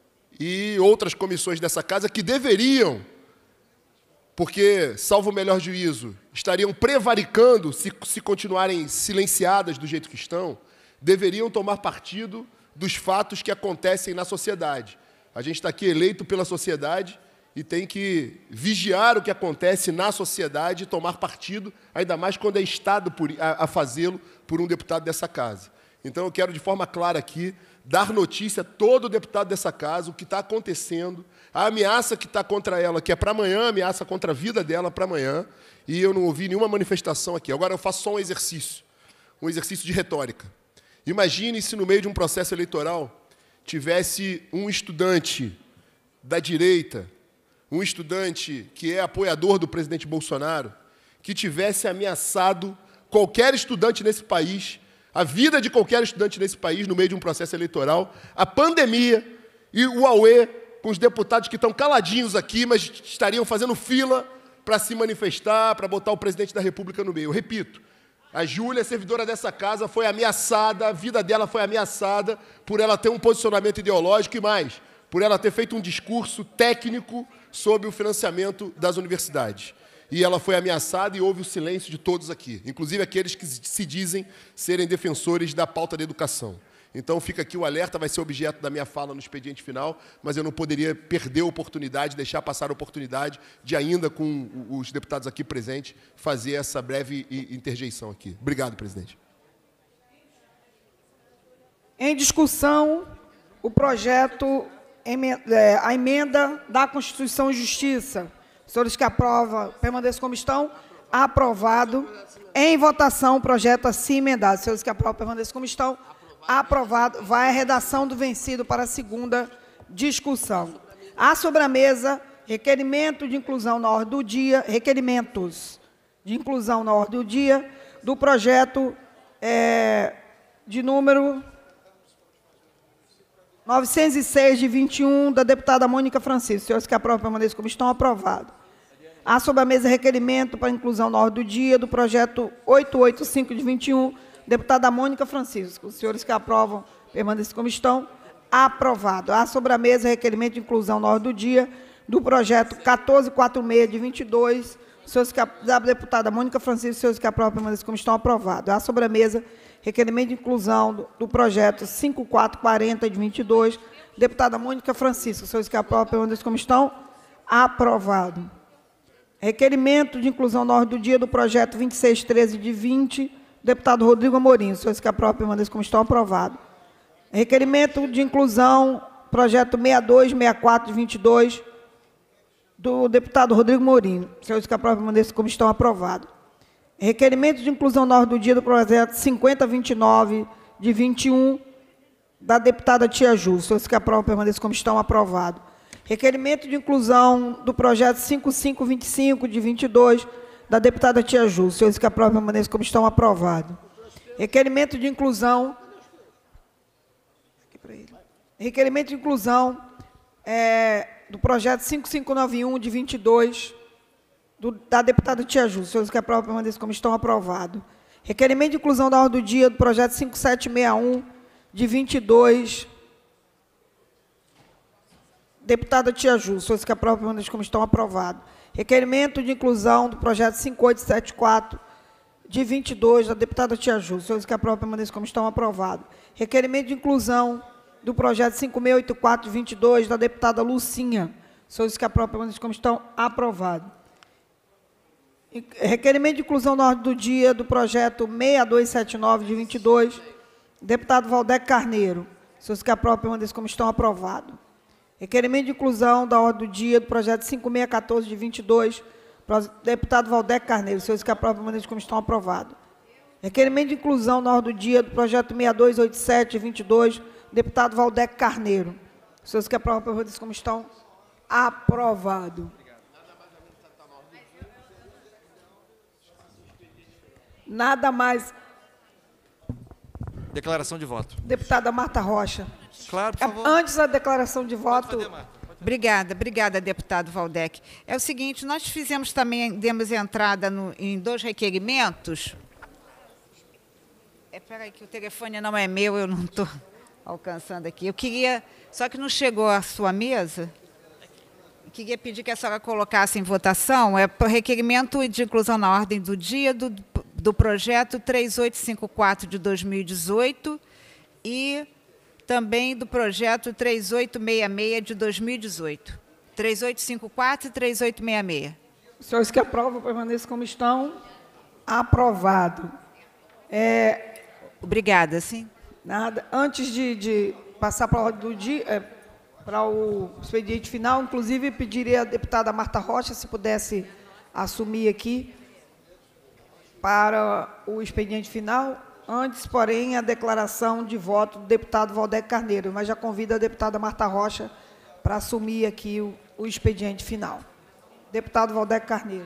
e outras comissões dessa casa que deveriam, porque, salvo o melhor juízo, estariam prevaricando se, se continuarem silenciadas do jeito que estão, deveriam tomar partido dos fatos que acontecem na sociedade. A gente está aqui eleito pela sociedade e tem que vigiar o que acontece na sociedade e tomar partido, ainda mais quando é instado por, a, a fazê-lo por um deputado dessa casa. Então, eu quero, de forma clara aqui, dar notícia a todo deputado dessa casa, o que está acontecendo, a ameaça que está contra ela, que é para amanhã, a ameaça contra a vida dela para amanhã, e eu não ouvi nenhuma manifestação aqui. Agora, eu faço só um exercício, um exercício de retórica. Imagine se, no meio de um processo eleitoral, tivesse um estudante da direita, um estudante que é apoiador do presidente Bolsonaro, que tivesse ameaçado qualquer estudante nesse país, a vida de qualquer estudante nesse país, no meio de um processo eleitoral, a pandemia e o auê com os deputados que estão caladinhos aqui, mas estariam fazendo fila para se manifestar, para botar o presidente da República no meio. Eu repito, a Júlia, servidora dessa casa, foi ameaçada, a vida dela foi ameaçada por ela ter um posicionamento ideológico e mais, por ela ter feito um discurso técnico sobre o financiamento das universidades. E ela foi ameaçada e houve o silêncio de todos aqui, inclusive aqueles que se dizem serem defensores da pauta da educação. Então, fica aqui o alerta, vai ser objeto da minha fala no expediente final, mas eu não poderia perder a oportunidade, deixar passar a oportunidade de, ainda com os deputados aqui presentes, fazer essa breve interjeição aqui. Obrigado, presidente. Em discussão, o projeto, a emenda da Constituição e Justiça. Senhores que aprovam, permaneçam como estão. Aprovado. Em votação, o projeto assim emendado. Senhores que aprovam, permaneçam como estão. Aprovado. Vai a redação do vencido para a segunda discussão. Há sobre a mesa requerimento de inclusão na ordem do dia, requerimentos de inclusão na ordem do dia do projeto é, de número novecentos e seis, de vinte e um, da deputada Mônica Francisco. Senhores que aprovam, permaneçam como estão. Aprovado. Há sobre a mesa requerimento para inclusão na ordem do dia do projeto oitocentos e oitenta e cinco, de vinte e um, deputada Mônica Francisco. Os senhores que aprovam, permaneçam como estão. Aprovado. Há sobre a mesa requerimento de inclusão na ordem do dia do projeto quatorze quarenta e seis, de vinte e dois, senhores que, da deputada Mônica Francisco, senhores que aprovam, permaneçam como estão. Aprovado. Há sobre a mesa requerimento de inclusão do, do projeto cinquenta e quatro quarenta, de vinte e dois, deputada Mônica Francisco, senhores que aprovam, permaneçam como estão. Aprovado. Requerimento de inclusão na ordem do dia do projeto vinte e seis treze, de vinte, deputado Rodrigo Amorim, senhores que aprovam, permaneçam como estão. Aprovado. Requerimento de inclusão projeto sessenta e dois sessenta e quatro de vinte e dois, do deputado Rodrigo Mourinho. Senhores que aprovam, permaneçam como estão aprovados. Requerimento de inclusão na ordem do dia do projeto cinquenta vinte e nove de vinte e um, da deputada Tia Ju. Senhores que aprovam, permaneçam como estão aprovados. Requerimento de inclusão do projeto cinquenta e cinco vinte e cinco de vinte e dois, da deputada Tia Ju. Senhores que aprovam, permaneçam como estão aprovados. Requerimento de inclusão. Aqui para ele. Requerimento de inclusão é, do projeto cinquenta e cinco noventa e um de vinte e dois, do, da deputada Tia Ju. Senhores que aprovam, permaneçam como estão aprovados. Requerimento de inclusão da ordem do dia do projeto cinquenta e sete sessenta e um de vinte e dois, deputada Tia Ju. Senhores que aprovam, permaneçam como estão aprovados. Requerimento de inclusão do projeto cinquenta e oito setenta e quatro de vinte e dois, da deputada Tia Ju. Senhores que aprovam, permaneçam como estão aprovados. Requerimento de inclusão do projeto cinquenta e seis oitenta e quatro de vinte e dois, da deputada Lucinha. Senhores que aprovam, permaneçam como estão aprovados. Requerimento de inclusão na ordem do dia do projeto sessenta e dois setenta e nove de vinte e dois, deputado Valdec Carneiro. Senhores que aprovam, permaneçam como estão aprovados. Requerimento de inclusão da ordem do dia do projeto cinquenta e seis quatorze de vinte e dois, deputado Valdec Carneiro. Senhores que aprovam, permaneçam como estão aprovados. Requerimento de inclusão na ordem do dia do projeto sessenta e dois oitenta e sete de vinte e dois, deputado Valdec Carneiro. Senhores que aprovam, permaneçam como estão aprovados. Nada mais. Declaração de voto. Deputada Marta Rocha. Claro, por favor. Antes da declaração de voto. Obrigada, obrigada, deputado Valdec. É o seguinte, nós fizemos também, demos entrada no, em dois requerimentos. Espera aí, que o telefone não é meu, eu não estou alcançando aqui. Eu queria, só que não chegou à sua mesa. Eu queria pedir que a senhora colocasse em votação, é o requerimento de inclusão na ordem do dia do, do projeto três oito cinco quatro de dois mil e dezoito e também do projeto três oito seis seis de dois mil e dezoito. três oito cinco quatro e três oito seis seis. Os senhores que aprovam, permaneçam como estão. Aprovado. É, Obrigada, sim. Nada. Antes de, de passar para a ordem do dia, é, para o expediente final, inclusive, pediria à deputada Marta Rocha, se pudesse assumir aqui para o expediente final. Antes, porém, a declaração de voto do deputado Valdec Carneiro, mas já convido a deputada Marta Rocha para assumir aqui o, o expediente final. Deputado Valdec Carneiro.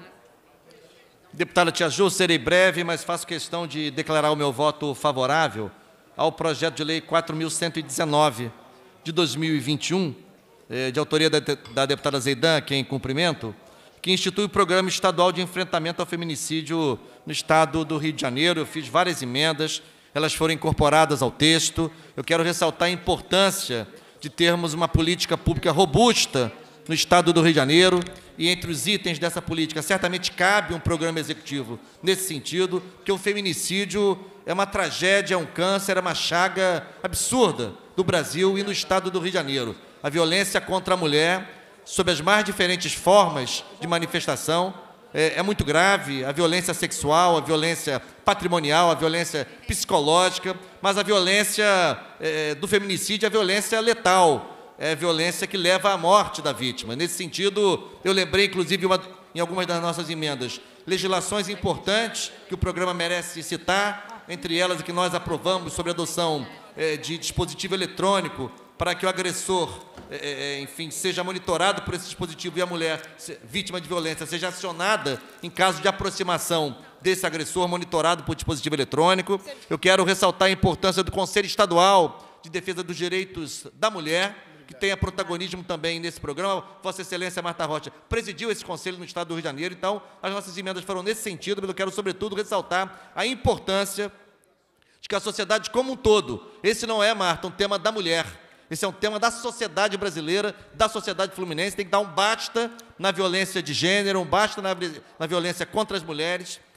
Deputada Tia Ju, serei breve, mas faço questão de declarar o meu voto favorável ao projeto de lei quatro mil cento e dezenove de dois mil e vinte e um, de autoria da, da deputada Zeidan, que é em cumprimento, que institui o Programa Estadual de Enfrentamento ao Feminicídio no Estado do Rio de Janeiro. Eu fiz várias emendas, elas foram incorporadas ao texto. Eu quero ressaltar a importância de termos uma política pública robusta no Estado do Rio de Janeiro, e entre os itens dessa política, certamente cabe um programa executivo nesse sentido, porque o feminicídio é uma tragédia, é um câncer, é uma chaga absurda do Brasil e no Estado do Rio de Janeiro. A violência contra a mulher, sob as mais diferentes formas de manifestação, é, é muito grave. A violência sexual, a violência patrimonial, a violência psicológica, mas a violência é, do feminicídio é a violência letal, é a violência que leva à morte da vítima. Nesse sentido, eu lembrei, inclusive, uma, em algumas das nossas emendas, legislações importantes que o programa merece citar, entre elas a que nós aprovamos sobre a adoção é, de dispositivo eletrônico para que o agressor, é, enfim, seja monitorado por esse dispositivo e a mulher, vítima de violência, seja acionada em caso de aproximação desse agressor, monitorado por dispositivo eletrônico. Eu quero ressaltar a importância do Conselho Estadual de Defesa dos Direitos da Mulher, que tenha protagonismo também nesse programa. Vossa Excelência Marta Rocha presidiu esse conselho no Estado do Rio de Janeiro, então as nossas emendas foram nesse sentido, mas eu quero, sobretudo, ressaltar a importância de que a sociedade como um todo, esse não é, Marta, um tema da mulher, esse é um tema da sociedade brasileira, da sociedade fluminense, tem que dar um basta na violência de gênero, um basta na, na violência contra as mulheres.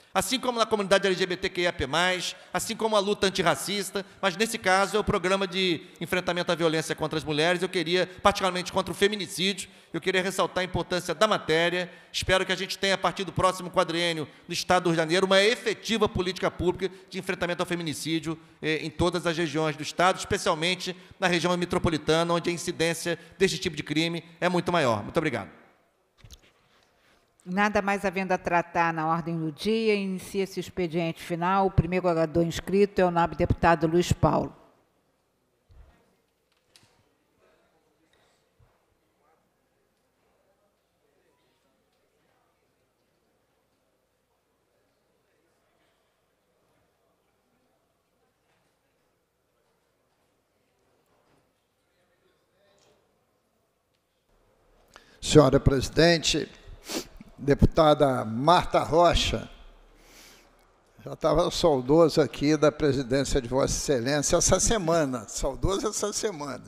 Assim como na comunidade L G B T Q I A P mais, assim como a luta antirracista, mas nesse caso é o programa de enfrentamento à violência contra as mulheres. Eu queria, particularmente contra o feminicídio, eu queria ressaltar a importância da matéria. Espero que a gente tenha, a partir do próximo quadriênio no Estado do Rio de Janeiro, uma efetiva política pública de enfrentamento ao feminicídio eh, em todas as regiões do Estado, especialmente na região metropolitana, onde a incidência deste tipo de crime é muito maior. Muito obrigado. Nada mais havendo a tratar na ordem do dia, inicia-se o expediente final. O primeiro orador inscrito é o nobre deputado Luiz Paulo. Senhora presidente, deputada Marta Rocha, já estava saudoso aqui da presidência de Vossa Excelência essa semana, saudoso essa semana.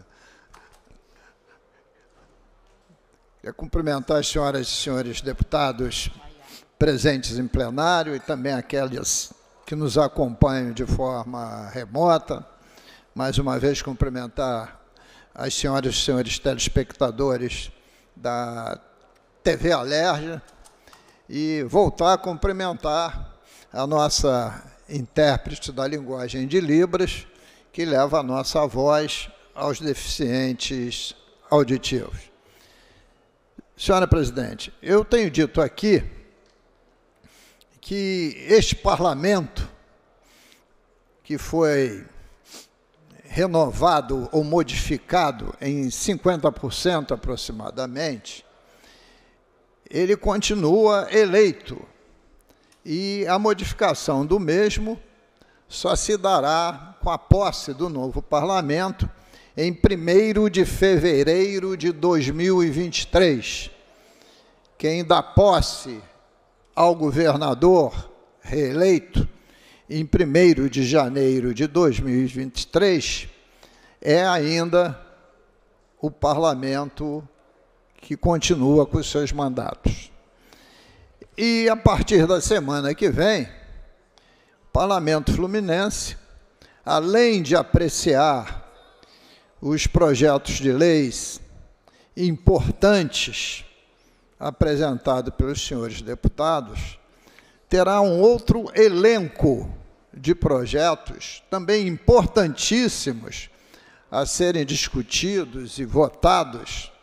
Quero cumprimentar as senhoras e senhores deputados presentes em plenário e também aqueles que nos acompanham de forma remota. Mais uma vez, cumprimentar as senhoras e senhores telespectadores da T V Alerj e voltar a cumprimentar a nossa intérprete da linguagem de Libras, que leva a nossa voz aos deficientes auditivos. Senhora presidente, eu tenho dito aqui que este parlamento, que foi renovado ou modificado em cinquenta por cento aproximadamente, ele continua eleito e a modificação do mesmo só se dará com a posse do novo parlamento em primeiro de fevereiro de dois mil e vinte e três. Quem dá posse ao governador reeleito em primeiro de janeiro de dois mil e vinte e três é ainda o parlamento que continua com os seus mandatos. E, a partir da semana que vem, o Parlamento Fluminense, além de apreciar os projetos de leis importantes apresentados pelos senhores deputados, terá um outro elenco de projetos também importantíssimos a serem discutidos e votados,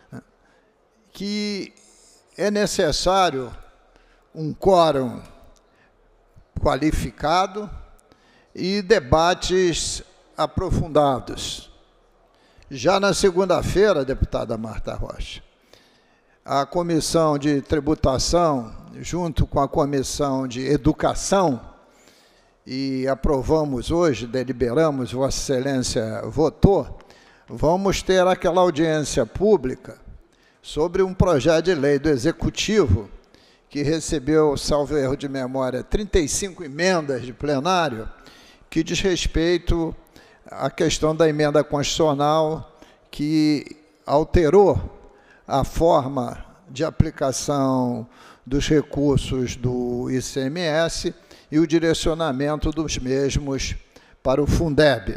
que é necessário um quórum qualificado e debates aprofundados. Já na segunda-feira, deputada Marta Rocha, a Comissão de Tributação, junto com a Comissão de Educação, e aprovamos hoje, deliberamos, Vossa Excelência votou, vamos ter aquela audiência pública sobre um projeto de lei do Executivo que recebeu, salvo erro de memória, trinta e cinco emendas de plenário, que diz respeito à questão da emenda constitucional que alterou a forma de aplicação dos recursos do I C M S e o direcionamento dos mesmos para o Fundeb.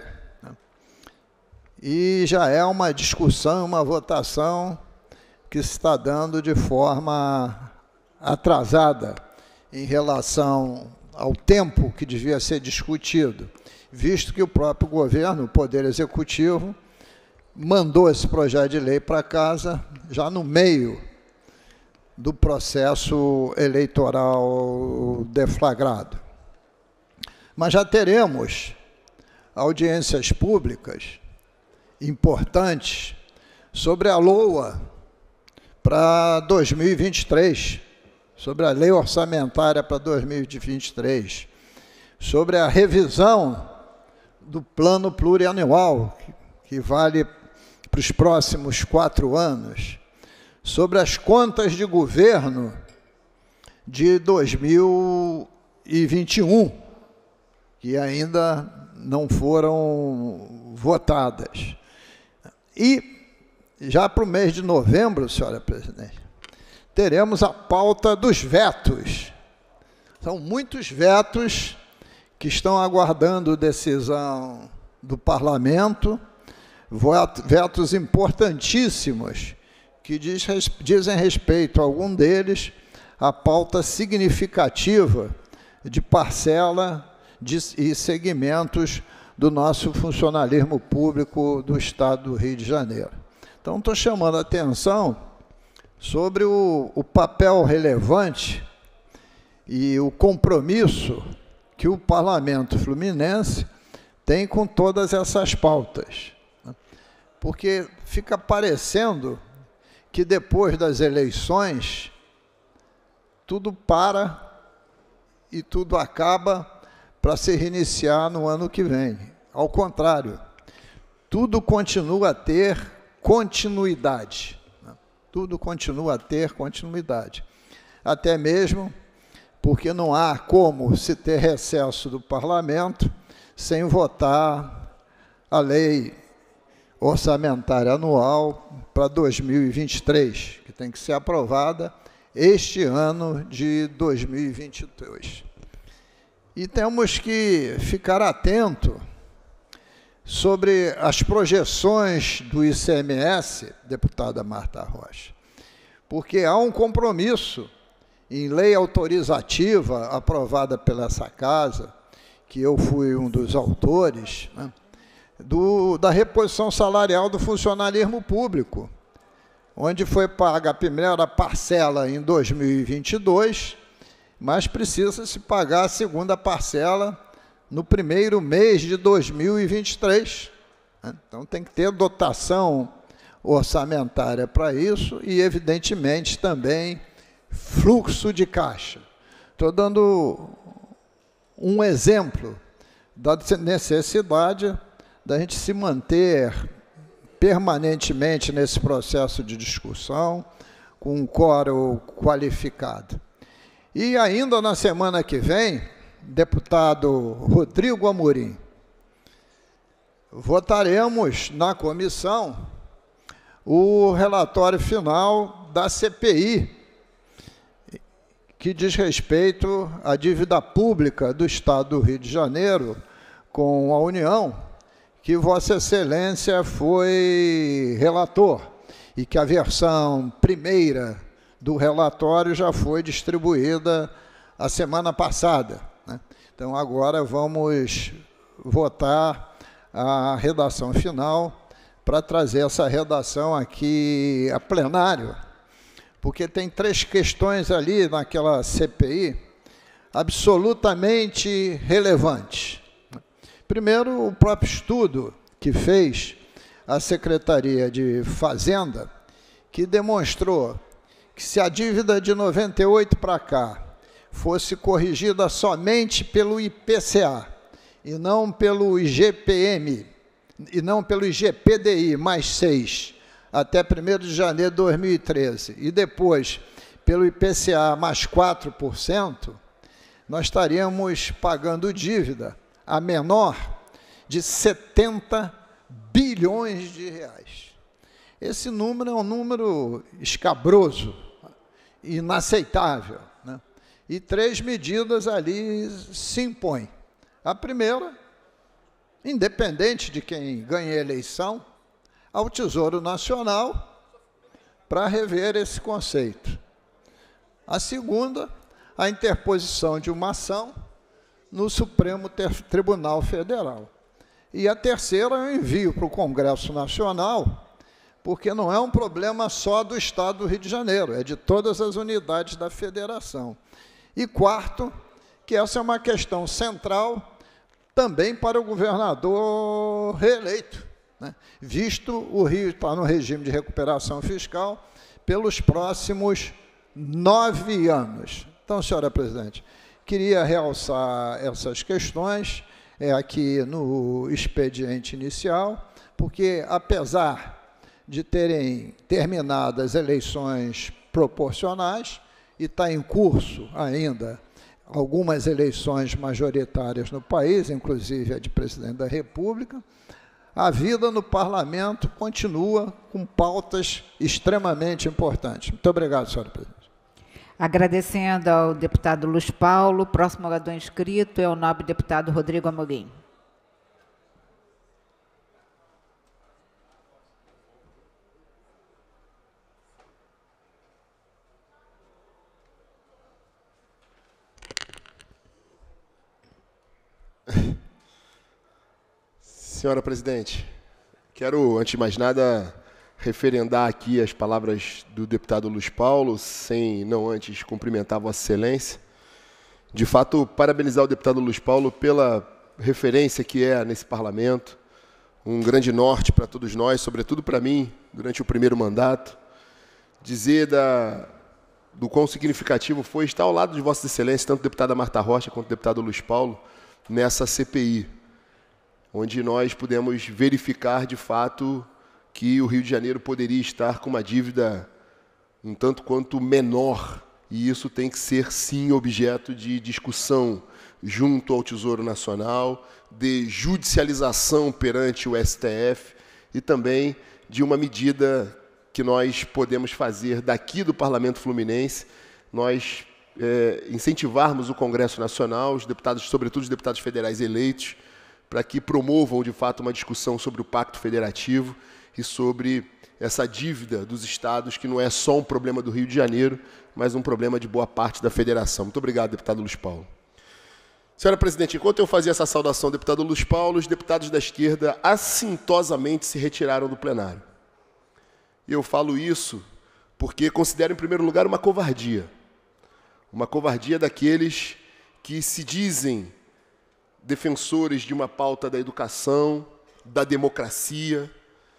E já é uma discussão, uma votação que se está dando de forma atrasada em relação ao tempo que devia ser discutido, visto que o próprio governo, o Poder Executivo, mandou esse projeto de lei para casa já no meio do processo eleitoral deflagrado. Mas já teremos audiências públicas importantes sobre a LOA para dois mil e vinte e três, sobre a lei orçamentária para dois mil e vinte e três, sobre a revisão do plano plurianual, que, que vale para os próximos quatro anos, sobre as contas de governo de dois mil e vinte e um, que ainda não foram votadas. E, já para o mês de novembro, senhora presidente, teremos a pauta dos vetos. São muitos vetos que estão aguardando decisão do Parlamento, vetos importantíssimos, que diz, dizem respeito, algum deles, à pauta significativa de parcela de, e segmentos do nosso funcionalismo público do Estado do Rio de Janeiro. Então, estou chamando a atenção sobre o, o papel relevante e o compromisso que o Parlamento Fluminense tem com todas essas pautas. Porque fica parecendo que depois das eleições tudo para e tudo acaba para se reiniciar no ano que vem. Ao contrário, tudo continua a ter continuidade. Tudo continua a ter continuidade. Até mesmo porque não há como se ter recesso do Parlamento sem votar a lei orçamentária anual para dois mil e vinte e três, que tem que ser aprovada este ano de dois mil e vinte e dois. E temos que ficar atento sobre as projeções do I C M S, deputada Marta Rocha, porque há um compromisso em lei autorizativa aprovada pela essa casa, que eu fui um dos autores, né, do, da reposição salarial do funcionalismo público, onde foi paga a primeira parcela em dois mil e vinte e dois, mas precisa se pagar a segunda parcela no primeiro mês de dois mil e vinte e três. Então, tem que ter dotação orçamentária para isso e, evidentemente, também fluxo de caixa. Estou dando um exemplo da necessidade da gente se manter permanentemente nesse processo de discussão, com um quórum qualificado. E ainda na semana que vem, deputado Rodrigo Amorim, votaremos na comissão o relatório final da C P I, que diz respeito à dívida pública do Estado do Rio de Janeiro com a União, que Vossa Excelência foi relator e que a versão primeira do relatório já foi distribuída a semana passada, né? Então, agora vamos votar a redação final para trazer essa redação aqui a plenário, porque tem três questões ali naquela C P I absolutamente relevantes. Primeiro, o próprio estudo que fez a Secretaria de Fazenda, que demonstrou que se a dívida de noventa e oito para cá fosse corrigida somente pelo I P C A e não pelo I G P M, e não pelo I G P D I mais seis, até primeiro de janeiro de dois mil e treze, e depois pelo I P C A mais quatro por cento, nós estaríamos pagando dívida a menor de setenta bilhões de reais. Esse número é um número escabroso, inaceitável, né? E três medidas ali se impõem. A primeira, independente de quem ganhe a eleição, ao Tesouro Nacional para rever esse conceito. A segunda, a interposição de uma ação no Supremo Tribunal Federal. E a terceira, eu envio para o Congresso Nacional, porque não é um problema só do Estado do Rio de Janeiro, é de todas as unidades da federação. E quarto, que essa é uma questão central também para o governador reeleito, né? Visto o Rio está no regime de recuperação fiscal pelos próximos nove anos. Então, senhora presidente, queria realçar essas questões é, aqui no expediente inicial, porque, apesar de terem terminado as eleições proporcionais, e está em curso ainda algumas eleições majoritárias no país, inclusive a de presidente da República, a vida no parlamento continua com pautas extremamente importantes. Muito obrigado, senhora presidente. Agradecendo ao deputado Luiz Paulo. Próximo orador inscrito é o nobre deputado Rodrigo Amorim. Senhora presidente, quero, antes de mais nada, referendar aqui as palavras do deputado Luiz Paulo, sem não antes cumprimentar Vossa Excelência. De fato, parabenizar o deputado Luiz Paulo pela referência que é nesse parlamento, um grande norte para todos nós, sobretudo para mim, durante o primeiro mandato. Dizer da, do quão significativo foi estar ao lado de Vossa Excelência, tanto a deputada Marta Rocha quanto o deputado Luiz Paulo, nessa C P I, onde nós pudemos verificar, de fato, que o Rio de Janeiro poderia estar com uma dívida um tanto quanto menor, e isso tem que ser, sim, objeto de discussão junto ao Tesouro Nacional, de judicialização perante o S T F e também de uma medida que nós podemos fazer daqui do Parlamento Fluminense, nós é, incentivarmos o Congresso Nacional, os deputados, sobretudo os deputados federais eleitos, para que promovam, de fato, uma discussão sobre o Pacto Federativo e sobre essa dívida dos estados, que não é só um problema do Rio de Janeiro, mas um problema de boa parte da federação. Muito obrigado, deputado Luiz Paulo. Senhora presidente, enquanto eu fazia essa saudação ao deputado Luiz Paulo, os deputados da esquerda assintosamente se retiraram do plenário. E eu falo isso porque considero, em primeiro lugar, uma covardia. Uma covardia daqueles que se dizem defensores de uma pauta da educação, da democracia,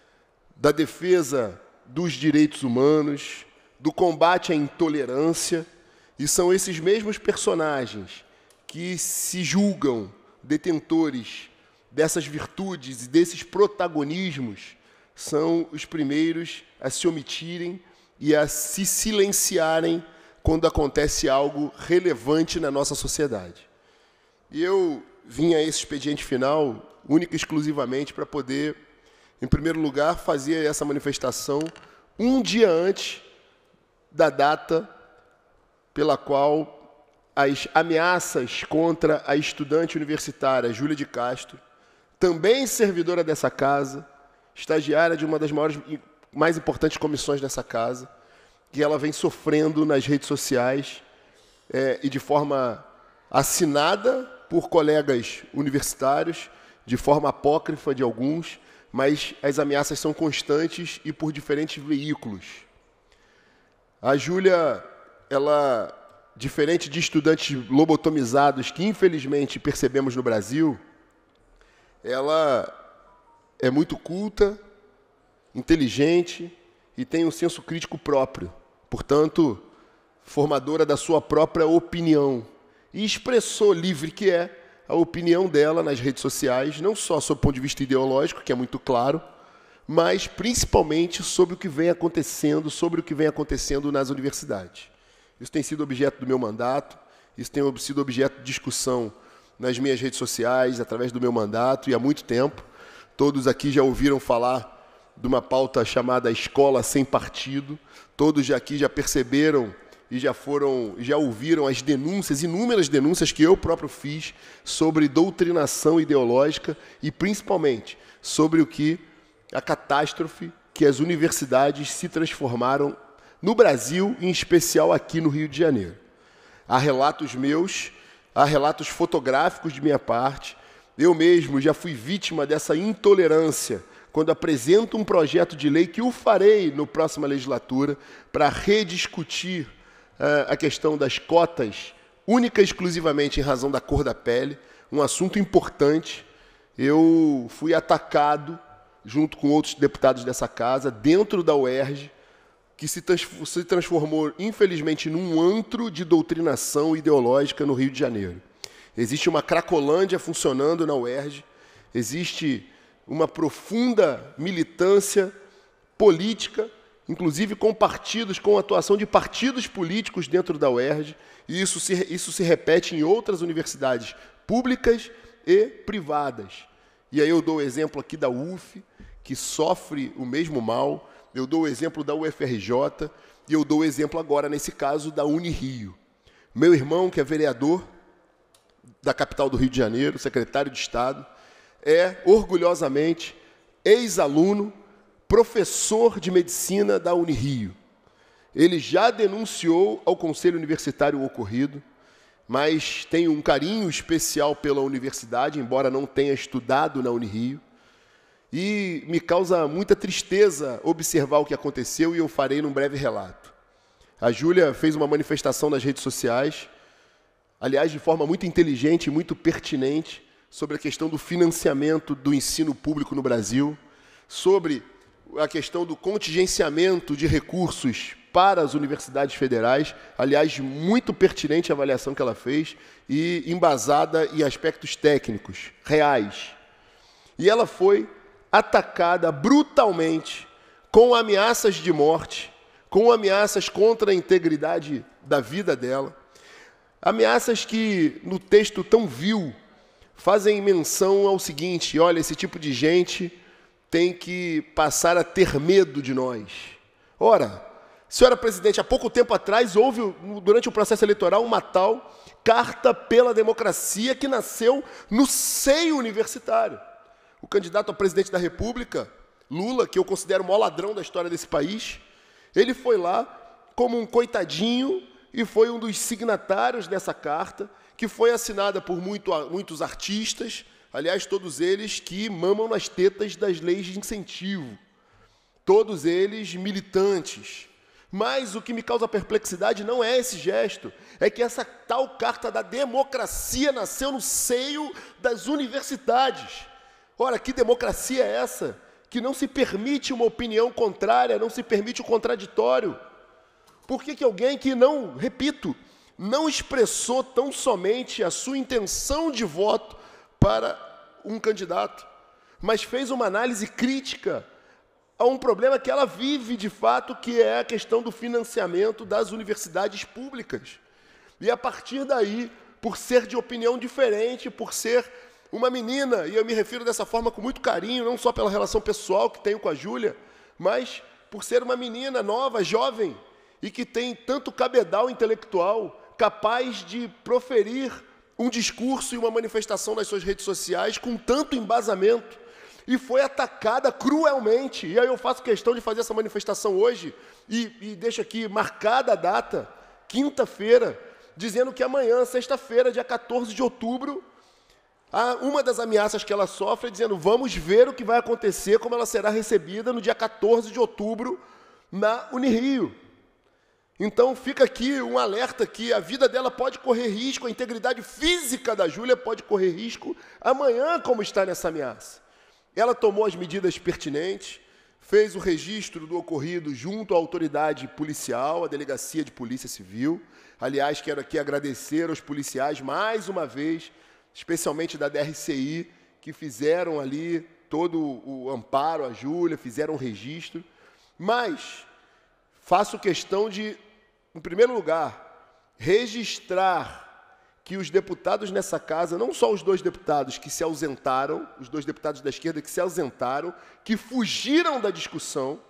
da defesa dos direitos humanos, do combate à intolerância, e são esses mesmos personagens que se julgam detentores dessas virtudes e desses protagonismos, são os primeiros a se omitirem e a se silenciarem quando acontece algo relevante na nossa sociedade. E eu vim a esse expediente final única e exclusivamente para poder, em primeiro lugar, fazer essa manifestação um dia antes da data pela qual as ameaças contra a estudante universitária Júlia de Castro, também servidora dessa casa, estagiária de uma das maiores e mais importantes comissões dessa casa, que ela vem sofrendo nas redes sociais é, e de forma assinada por colegas universitários, de forma apócrifa de alguns, mas as ameaças são constantes e por diferentes veículos. A Júlia, ela, diferente de estudantes lobotomizados que infelizmente percebemos no Brasil, ela é muito culta, inteligente e tem um senso crítico próprio, portanto, formadora da sua própria opinião. E expressou, livre que é, a opinião dela nas redes sociais, não só sob o ponto de vista ideológico, que é muito claro, mas principalmente sobre o que vem acontecendo, sobre o que vem acontecendo nas universidades. Isso tem sido objeto do meu mandato, isso tem sido objeto de discussão nas minhas redes sociais, através do meu mandato, e há muito tempo. Todos aqui já ouviram falar de uma pauta chamada Escola Sem Partido, todos já aqui já perceberam e já foram, já ouviram as denúncias, inúmeras denúncias que eu próprio fiz sobre doutrinação ideológica e, principalmente, sobre o que a catástrofe que as universidades se transformaram no Brasil, em especial aqui no Rio de Janeiro. Há relatos meus, há relatos fotográficos de minha parte. Eu mesmo já fui vítima dessa intolerância quando apresento um projeto de lei que o farei na próxima legislatura para rediscutir a questão das cotas, única e exclusivamente em razão da cor da pele, um assunto importante. Eu fui atacado, junto com outros deputados dessa casa, dentro da U E R J, que se, trans se transformou, infelizmente, num antro de doutrinação ideológica no Rio de Janeiro. Existe uma cracolândia funcionando na U E R J, existe uma profunda militância política, inclusive com partidos, com a atuação de partidos políticos dentro da U E R J, e isso se, isso se repete em outras universidades públicas e privadas. E aí eu dou o exemplo aqui da U F, que sofre o mesmo mal. Eu dou o exemplo da U F R J e eu dou o exemplo agora, nesse caso, da Unirio. Meu irmão, que é vereador da capital do Rio de Janeiro, secretário de Estado, é, orgulhosamente, ex-aluno, professor de medicina da Unirio. Ele já denunciou ao Conselho Universitário o ocorrido, mas tem um carinho especial pela universidade, embora não tenha estudado na Unirio. E me causa muita tristeza observar o que aconteceu e eu farei num breve relato. A Júlia fez uma manifestação nas redes sociais, aliás, de forma muito inteligente e muito pertinente, sobre a questão do financiamento do ensino público no Brasil, sobre a questão do contingenciamento de recursos para as universidades federais, aliás, muito pertinente a avaliação que ela fez e embasada em aspectos técnicos, reais. E ela foi atacada brutalmente, com ameaças de morte, com ameaças contra a integridade da vida dela, ameaças que, no texto tão vil, fazem menção ao seguinte: olha, esse tipo de gente tem que passar a ter medo de nós. Ora, senhora presidente, há pouco tempo atrás houve, durante o processo eleitoral, uma tal Carta pela Democracia que nasceu no seio universitário. O candidato a presidente da República, Lula, que eu considero o maior ladrão da história desse país, ele foi lá como um coitadinho e foi um dos signatários dessa carta, que foi assinada por muito, muitos artistas, aliás, todos eles que mamam nas tetas das leis de incentivo, todos eles militantes. Mas o que me causa perplexidade não é esse gesto, é que essa tal Carta da Democracia nasceu no seio das universidades. Ora, que democracia é essa? Que não se permite uma opinião contrária, não se permite o contraditório. Por que que alguém que não, repito, não expressou tão somente a sua intenção de voto para um candidato, mas fez uma análise crítica a um problema que ela vive de fato, que é a questão do financiamento das universidades públicas. E a partir daí, por ser de opinião diferente, por ser uma menina, e eu me refiro dessa forma com muito carinho, não só pela relação pessoal que tenho com a Júlia, mas por ser uma menina nova, jovem, e que tem tanto cabedal intelectual, capaz de proferir um discurso e uma manifestação nas suas redes sociais com tanto embasamento, e foi atacada cruelmente. E aí eu faço questão de fazer essa manifestação hoje, e, e deixo aqui marcada a data, quinta-feira, dizendo que amanhã, sexta-feira, dia quatorze de outubro, uma das ameaças que ela sofre é dizendo: vamos ver o que vai acontecer, como ela será recebida no dia quatorze de outubro na Unirio. Então fica aqui um alerta que a vida dela pode correr risco, a integridade física da Júlia pode correr risco amanhã, como está nessa ameaça. Ela tomou as medidas pertinentes, fez o registro do ocorrido junto à autoridade policial, a Delegacia de Polícia Civil. Aliás, quero aqui agradecer aos policiais mais uma vez, especialmente da D R C I, que fizeram ali todo o amparo à Júlia, fizeram o registro. Mas faço questão de, em primeiro lugar, registrar que os deputados nessa casa, não só os dois deputados que se ausentaram, os dois deputados da esquerda que se ausentaram, que fugiram da discussão,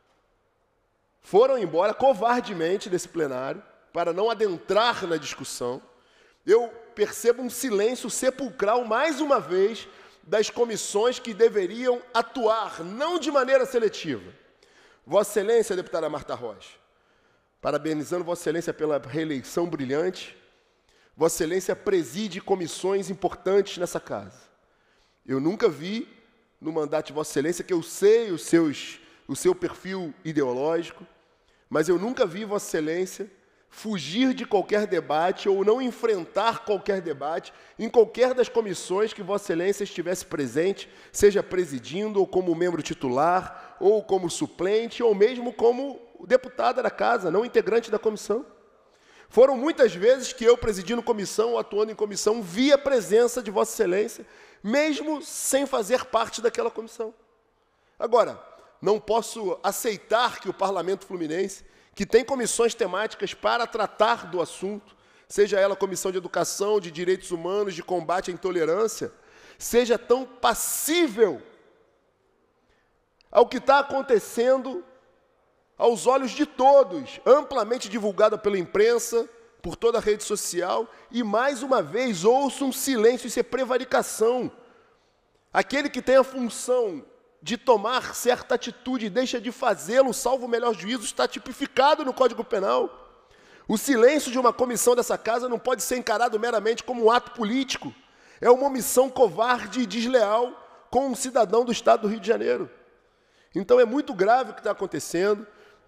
foram embora covardemente desse plenário, para não adentrar na discussão. Eu percebo um silêncio sepulcral, mais uma vez, das comissões que deveriam atuar, não de maneira seletiva. Vossa Excelência, deputada Marta Rocha, parabenizando Vossa Excelência pela reeleição brilhante, Vossa Excelência preside comissões importantes nessa casa. Eu nunca vi, no mandato de Vossa Excelência, que eu sei os seus, o seu perfil ideológico, mas eu nunca vi Vossa Excelência fugir de qualquer debate ou não enfrentar qualquer debate em qualquer das comissões que Vossa Excelência estivesse presente, seja presidindo, ou como membro titular, ou como suplente, ou mesmo como deputada da casa, não integrante da comissão. Foram muitas vezes que eu, presidindo comissão, ou atuando em comissão, vi a presença de Vossa Excelência, mesmo sem fazer parte daquela comissão. Agora, não posso aceitar que o Parlamento Fluminense, que tem comissões temáticas para tratar do assunto, seja ela comissão de educação, de direitos humanos, de combate à intolerância, seja tão passível ao que está acontecendo aos olhos de todos, amplamente divulgada pela imprensa, por toda a rede social, e mais uma vez ouço um silêncio, isso é prevaricação. Aquele que tem a função de tomar certa atitude e deixa de fazê-lo, salvo o melhor juízo, está tipificado no Código Penal. O silêncio de uma comissão dessa casa não pode ser encarado meramente como um ato político. É uma omissão covarde e desleal com um cidadão do Estado do Rio de Janeiro. Então é muito grave o que está acontecendo.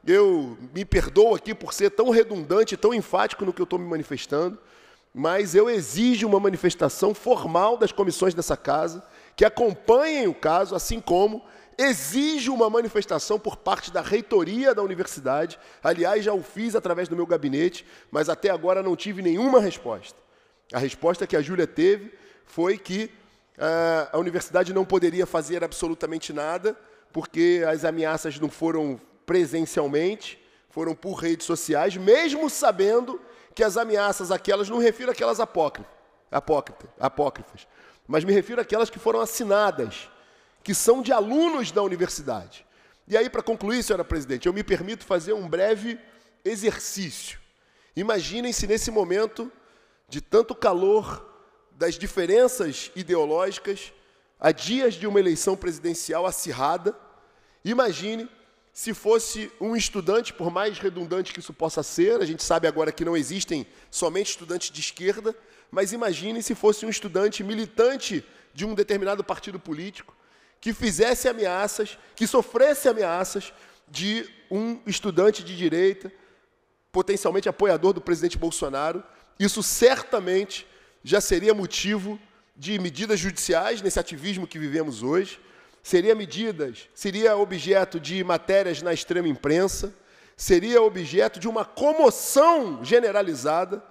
Eu me perdoo aqui por ser tão redundante, tão enfático no que eu estou me manifestando, mas eu exijo uma manifestação formal das comissões dessa casa, que acompanhem o caso, assim como exijo uma manifestação por parte da reitoria da universidade. Aliás, já o fiz através do meu gabinete, mas até agora não tive nenhuma resposta. A resposta que a Júlia teve foi que uh, a universidade não poderia fazer absolutamente nada, porque as ameaças não foram presencialmente, foram por redes sociais, mesmo sabendo que as ameaças aquelas, não refiro àquelas apócrifas, apócrifas, apócrifas, mas me refiro àquelas que foram assinadas, que são de alunos da universidade. E aí, para concluir, senhora presidente, eu me permito fazer um breve exercício. Imaginem se nesse momento de tanto calor das diferenças ideológicas, a dias de uma eleição presidencial acirrada, imagine se fosse um estudante, por mais redundante que isso possa ser, a gente sabe agora que não existem somente estudantes de esquerda, mas imagine se fosse um estudante militante de um determinado partido político, que fizesse ameaças, que sofresse ameaças de um estudante de direita, potencialmente apoiador do presidente Bolsonaro. Isso certamente já seria motivo de medidas judiciais nesse ativismo que vivemos hoje, seria medidas, seria objeto de matérias na extrema imprensa, seria objeto de uma comoção generalizada,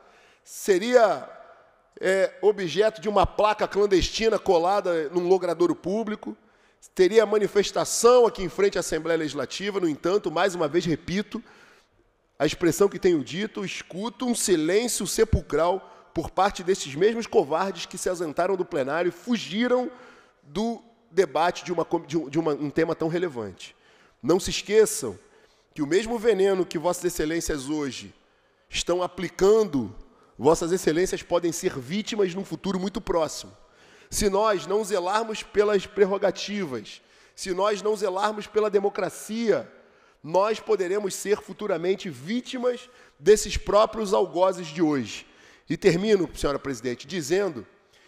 seria é, objeto de uma placa clandestina colada num logradouro público, teria manifestação aqui em frente à Assembleia Legislativa. No entanto, mais uma vez repito, a expressão que tenho dito, escuto um silêncio sepulcral por parte desses mesmos covardes que se ausentaram do plenário e fugiram do debate de, uma, de uma, um tema tão relevante. Não se esqueçam que o mesmo veneno que Vossas Excelências hoje estão aplicando, Vossas Excelências podem ser vítimas num futuro muito próximo. Se nós não zelarmos pelas prerrogativas, se nós não zelarmos pela democracia, nós poderemos ser futuramente vítimas desses próprios algozes de hoje. E termino, senhora presidente, dizendo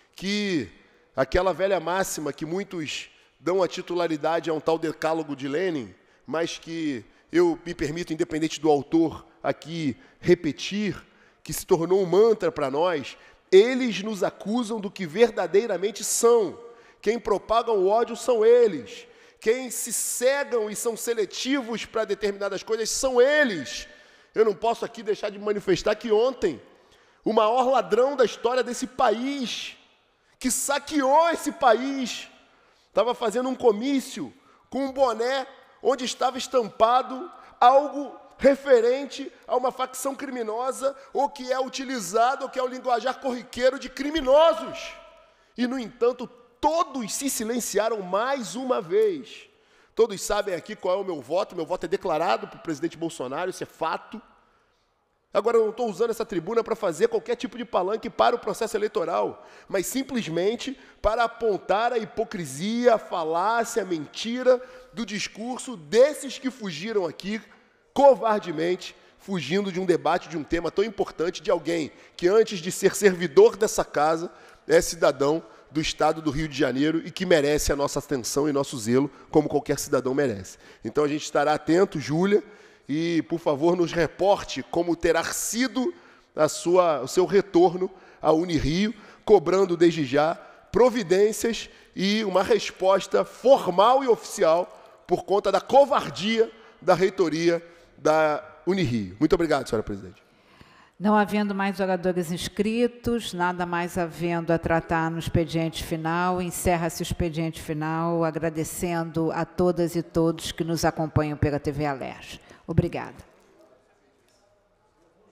que aquela velha máxima que muitos dão a titularidade a um tal decálogo de Lenin, mas que eu me permito, independente do autor, aqui repetir, que se tornou um mantra para nós: eles nos acusam do que verdadeiramente são. Quem propaga o ódio são eles. Quem se cegam e são seletivos para determinadas coisas são eles. Eu não posso aqui deixar de manifestar que ontem o maior ladrão da história desse país, que saqueou esse país, estava fazendo um comício com um boné onde estava estampado algo referente a uma facção criminosa, ou que é utilizado, ou que é o linguajar corriqueiro de criminosos. E, no entanto, todos se silenciaram mais uma vez. Todos sabem aqui qual é o meu voto. Meu voto é declarado para o presidente Bolsonaro, isso é fato. Agora, eu não estou usando essa tribuna para fazer qualquer tipo de palanque para o processo eleitoral, mas simplesmente para apontar a hipocrisia, a falácia, a mentira do discurso desses que fugiram aqui, covardemente, fugindo de um debate de um tema tão importante, de alguém que, antes de ser servidor dessa casa, é cidadão do Estado do Rio de Janeiro e que merece a nossa atenção e nosso zelo, como qualquer cidadão merece. Então, a gente estará atento, Júlia, e, por favor, nos reporte como terá sido a sua, o seu retorno à Unirio, cobrando desde já providências e uma resposta formal e oficial por conta da covardia da reitoria da Unirio. Muito obrigado, senhora presidente. Não havendo mais oradores inscritos, nada mais havendo a tratar no expediente final, encerra-se o expediente final, agradecendo a todas e todos que nos acompanham pela T V Alerj. Obrigada.